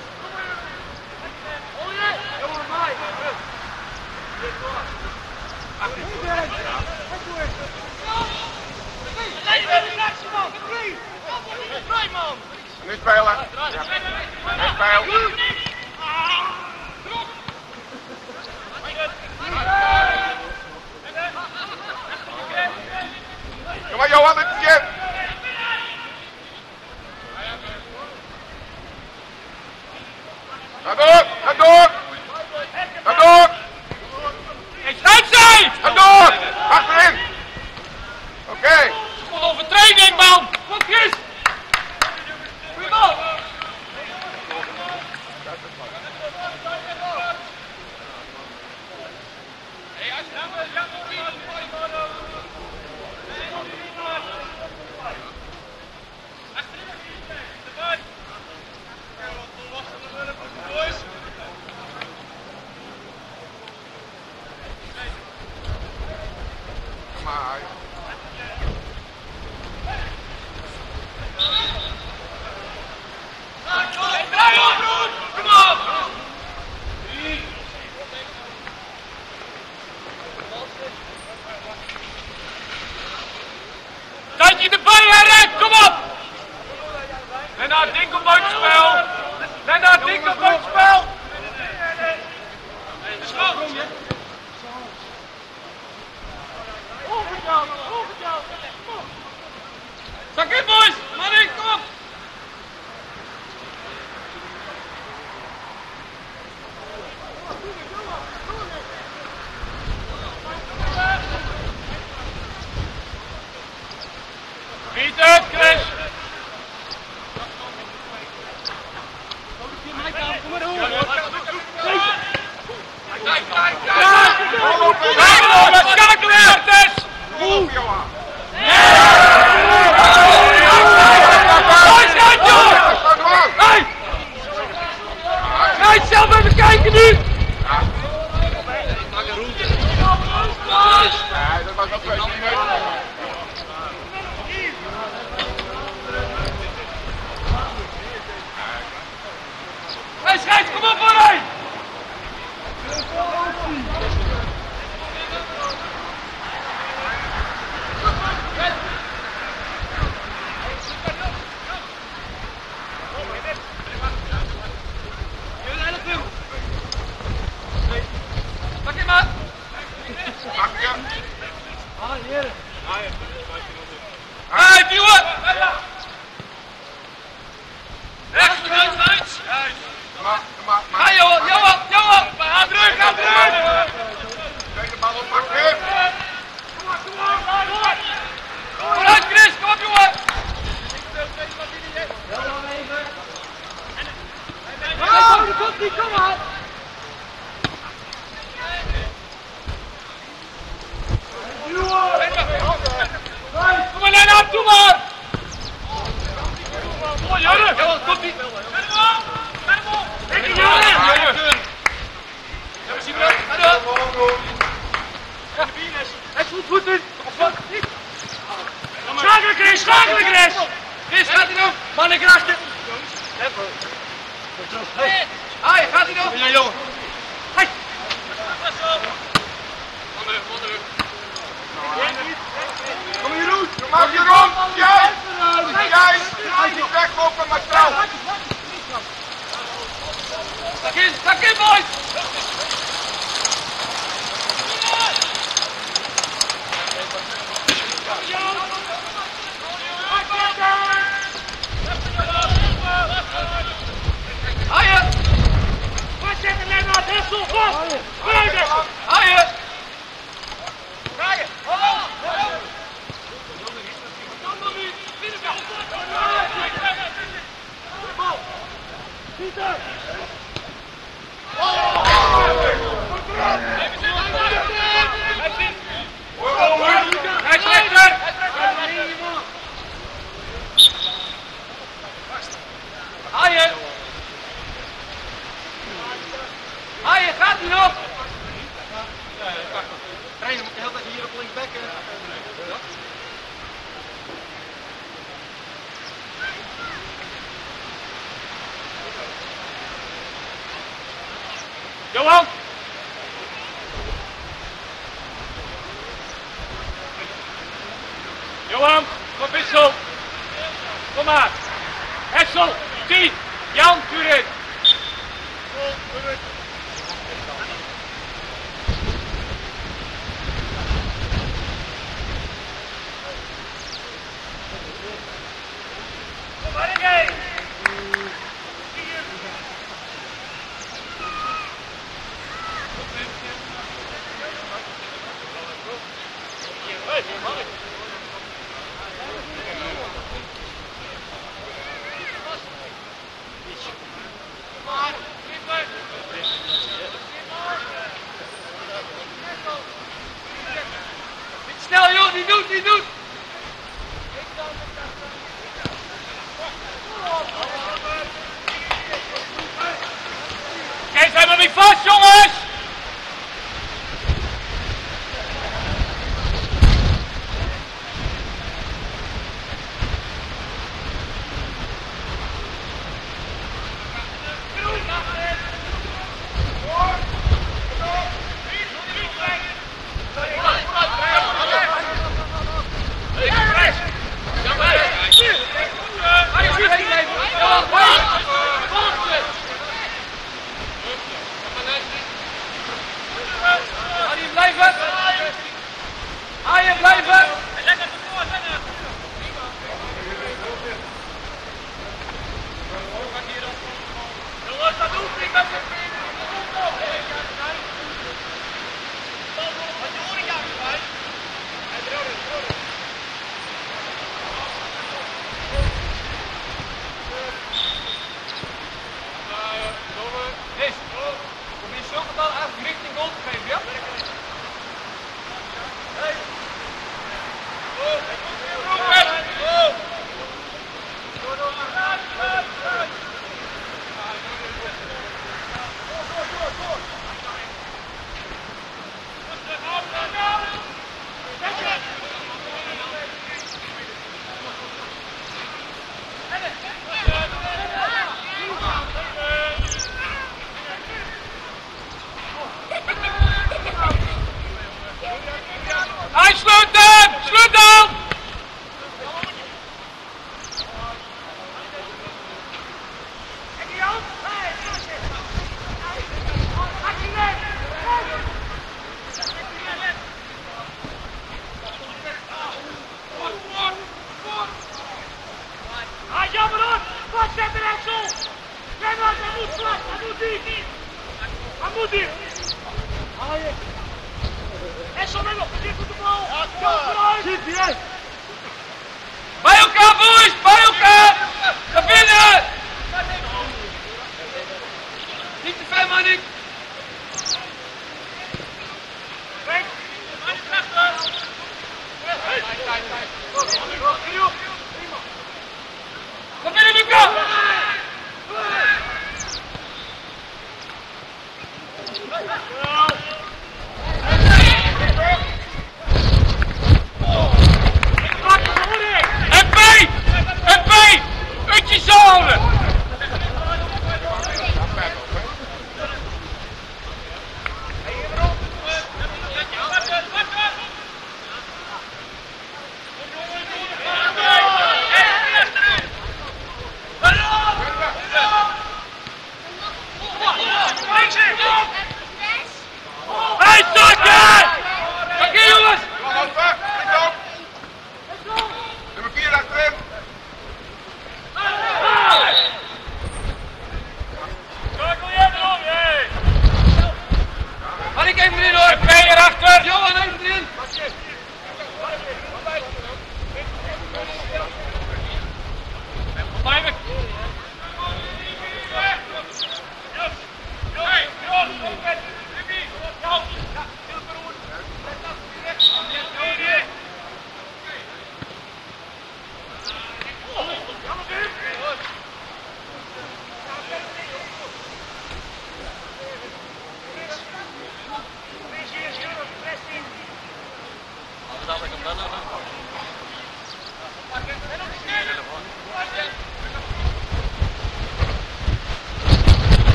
Nu spelen. Ja. Nu spelen. Kom maar, Johan, dit is je. Ga door, ga door. Ga door. Ga door. Achterin. Oké. Goed overtreding, man! Kom, Chris! Goeie bal! Kom maar. Kom op! Tijdje erbij, Erik! Kom op! Lennart, Dink op buitenspel! Lennart, Dink op buitenspel! Zak in, boys! Manik, kom op! Pieter, Chris! Kom, Johan. Kijk zelf even kijken nu! Ja, dat was wel 2 meter. Hey, scheids, kom op, vooruit! Komt-ie! Lekker jongen! Ja, we zien hem. Ga door! Hij voelt voeten! Schakelen Chris, schakelen Chris! Chris, gaat hij nog? Mannen, krachten! Haaien, gaat hij nog? Ja, jongen. Hey! Kom hier, Roet. Maak je rond. Jij. Jij. Niet weglopen, maar snel. Stak in, boys! Haaien! Voortzetten Lennart, Hessel, vast! Vooruit! Haaien! Pieter! Rijksrechter! Haaien! Haaien, gaat hij nog? Trainer moet de hele tijd hier op linksback. Johan! Johan, kom wissel! Kom maar! Hessel, 10! Jan, Turin! Kom maar in! Snel joh, die doet! Kees, zijn we niet vast jongens! Haaien blijven! Probeer zulke bal eigenlijk richting goal te geven, ja? Hij sluit hem! Sluit dan! Ah, jammer hoor! Vastzetten, Hessel! Lennart, hij moet vast! Hij moet die! Hij moet die! Hessel, Lennart, vergeet op de bal! Kom vooruit! Zit hij! Bij elkaar boys! Bij elkaar! Naar binnen! Niet te ver, Manik! Naar binnen, Luca!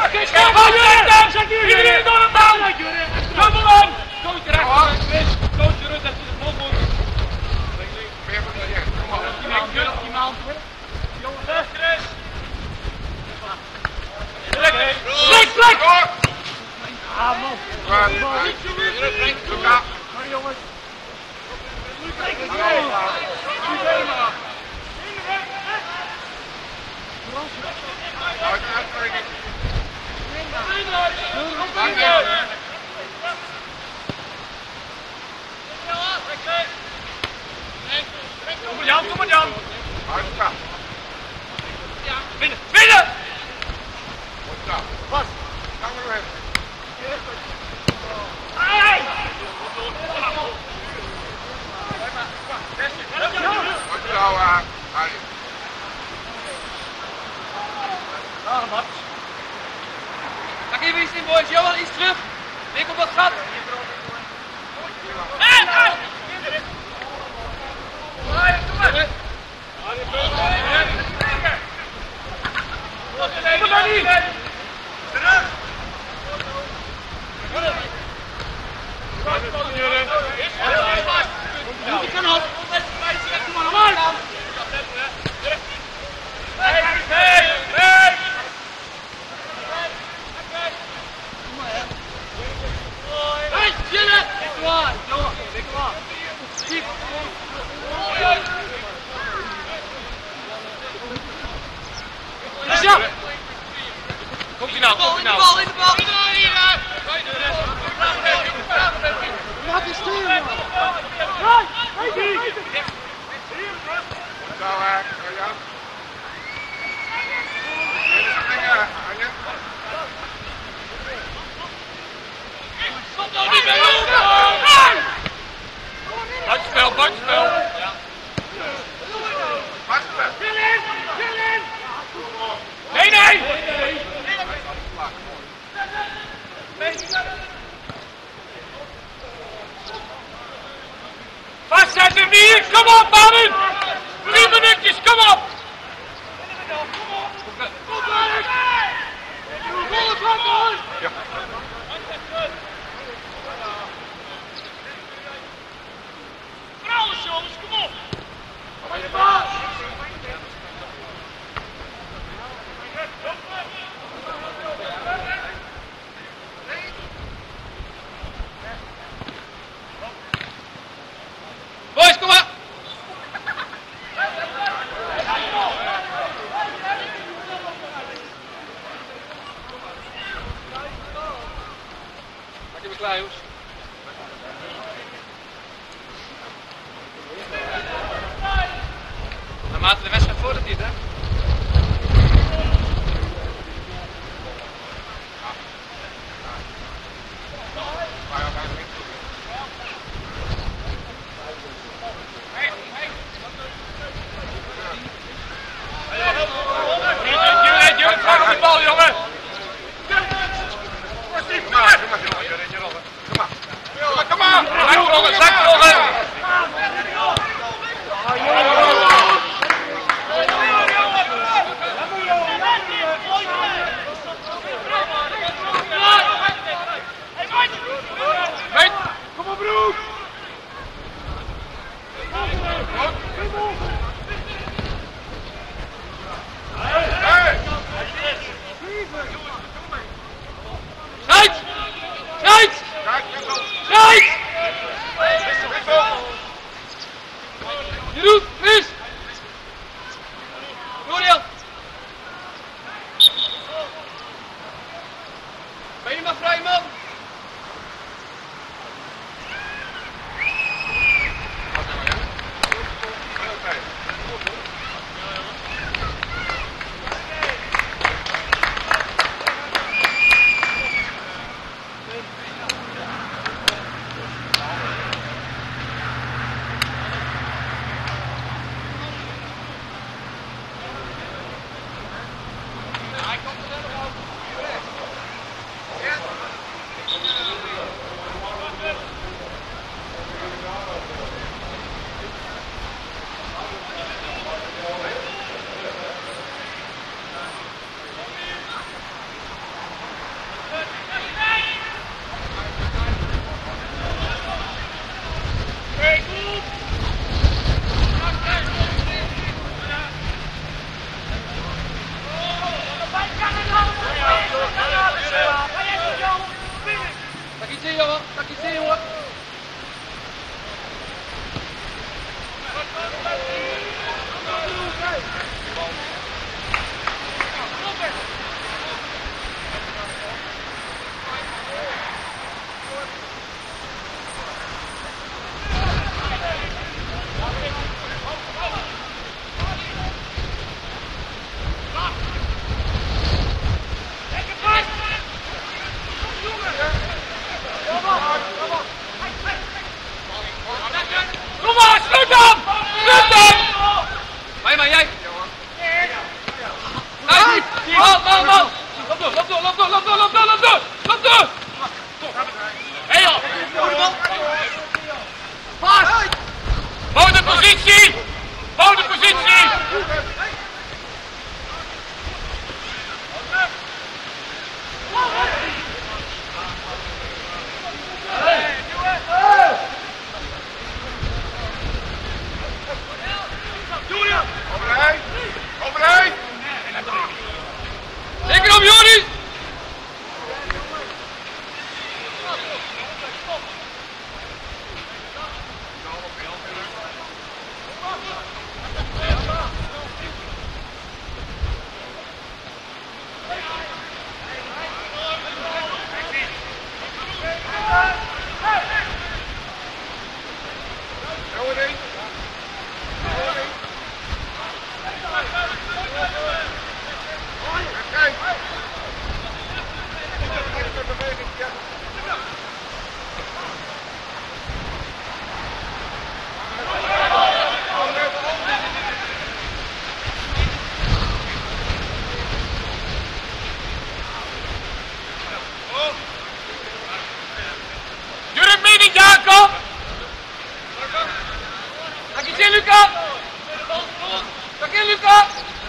Iedereen door het bal! Dubbel hem! Coach rechts, Chris. Coach Rut, dat is het vol goed. Meer van de kom op. Iemand. Jongens, hè? Chris! Plek! Ah, man. Luca. Maar jongens. Kom maar Jan. Luca. Binnen, binnen! Pas. Gaan we weer. Wat nou, Harry? Mag even iets in, boys. Johan, iets terug. Wik op dat gat. Komt ie nou, komt ie nou. Bal in de bal! Laat die sturen, man! Nou, Jan. Dit is het ding, Anja. Stop nou niet meer! Buitenspel, buitenspel. Ja. Wachten. Nee, nee! Vastzetten hier, kom op mannen! 3 minuutjes, kom op! Ja. Vrouwen, jongens, kom op! Boys, kom maar! Maak je weer klaar, jongens. Naarmate de wedstrijd voordat dit, hè? Jullie vragen op die bal, jongen! Kom maar! Zakvloggen! Kom op, broek! Snijd! Snijd! Snijd! Jeroen, Chris! Florian! Ben je maar vrij, man? zien, jongen. Kan ik je zien, jongen. Kom maar, sluit hem! Sluit hem! Maar jij. Nee, man. Loop door. Hé joh! Pas! Bouw de positie! Overheen! Lekker op, Joris! Durf mee niet, Jacob! Kijk je zin, Luca! Kijk in, Luca!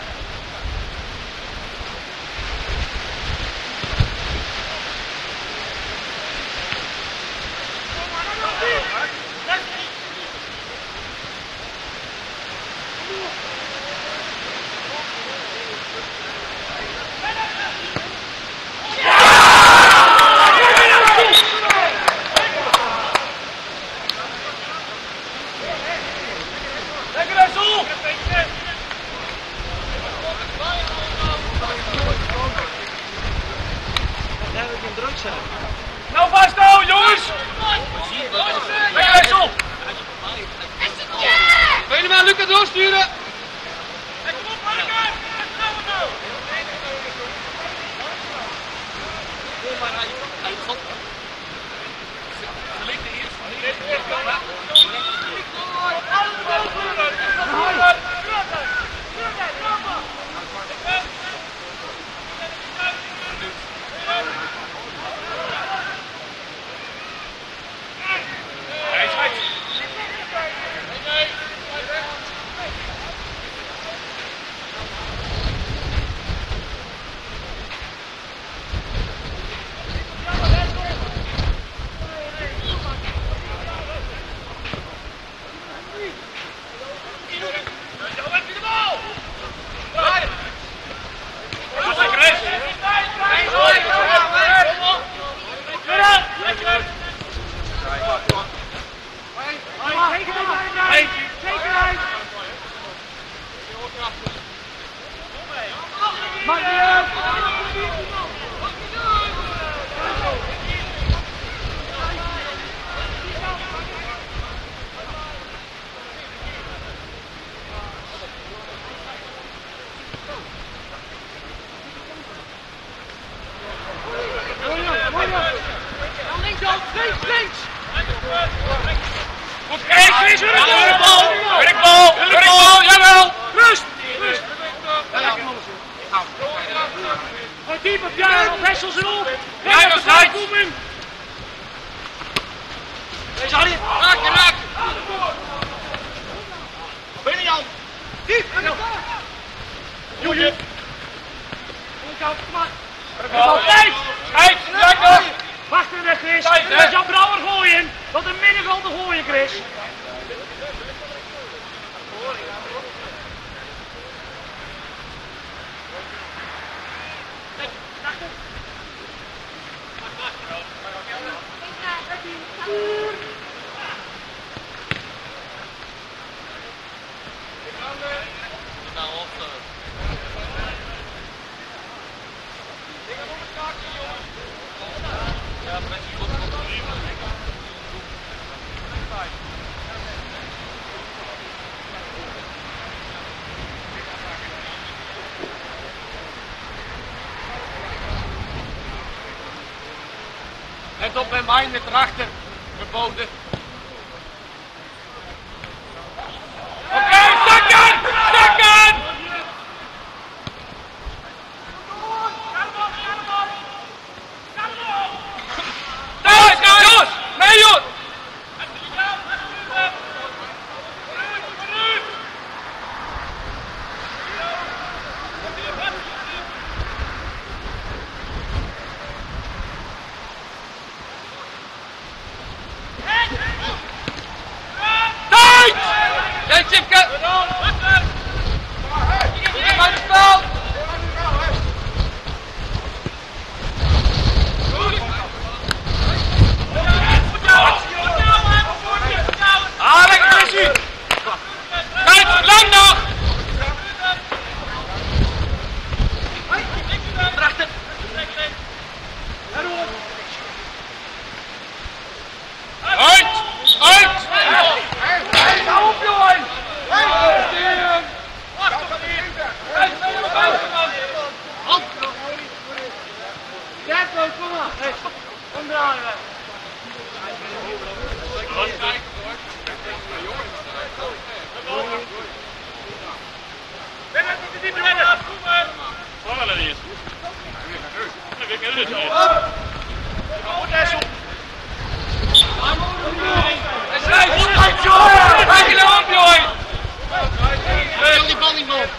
Lekker naar zo! Daar heb ik een druk zijn. Nou vast nou, jongens! Lekker naar zo! Helemaal Luca doorsturen! Kom op, Marken! Goed, Chris! Werkbal! Jawel! Rust! Voor diep op jou, op Hessels erop! Kijk op de komen! Charlie, raak! Binnen Jan! Diep! Joeje! Kom maar! Tijd! Lekker! Wacht even, Chris! Tijd, hè? Laat Jan Brouwer gooien! Tot een middenveld te gooien, Chris! Let op bij mij met erachter. Verboden. Oké, zakken! Zakken! Thuis, jongens! Nee, joh! Jij Chipke! Hier bij het spel! Ah, lekker missie! Kijk, lang nog! Erachter! Uit! Uit! Hou op, jongen! Kom maar! Kom draaien! Die bal niet meer.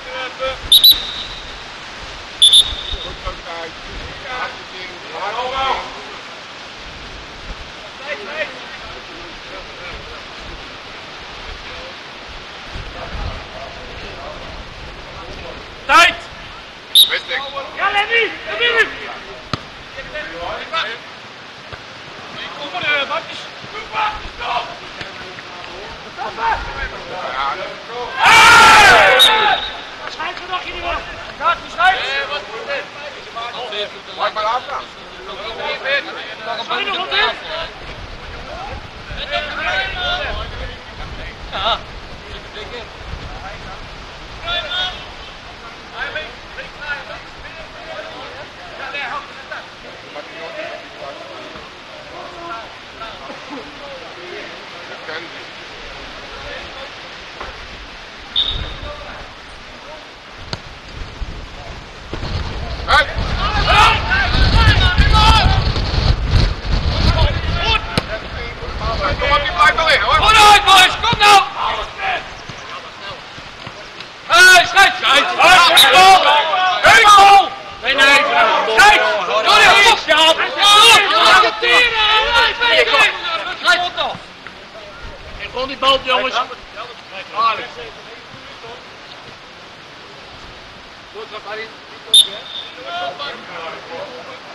Tijd! Ja, Lenny! Kom hier! Kom maar, bakjes! Schijt vandaag in die weg! Gaat die schijt! Maak maar afgaan. Schijt nog wat in! Ja. Kom op, die blijft wel liggen hoor. Vooruit, boys! Kom nou! Hey, schijt! Schijt! Hey, goal! Nee, nee! Schijt! Doe die op! Ja, Gewoon die bal, jongens! Alex. Goed,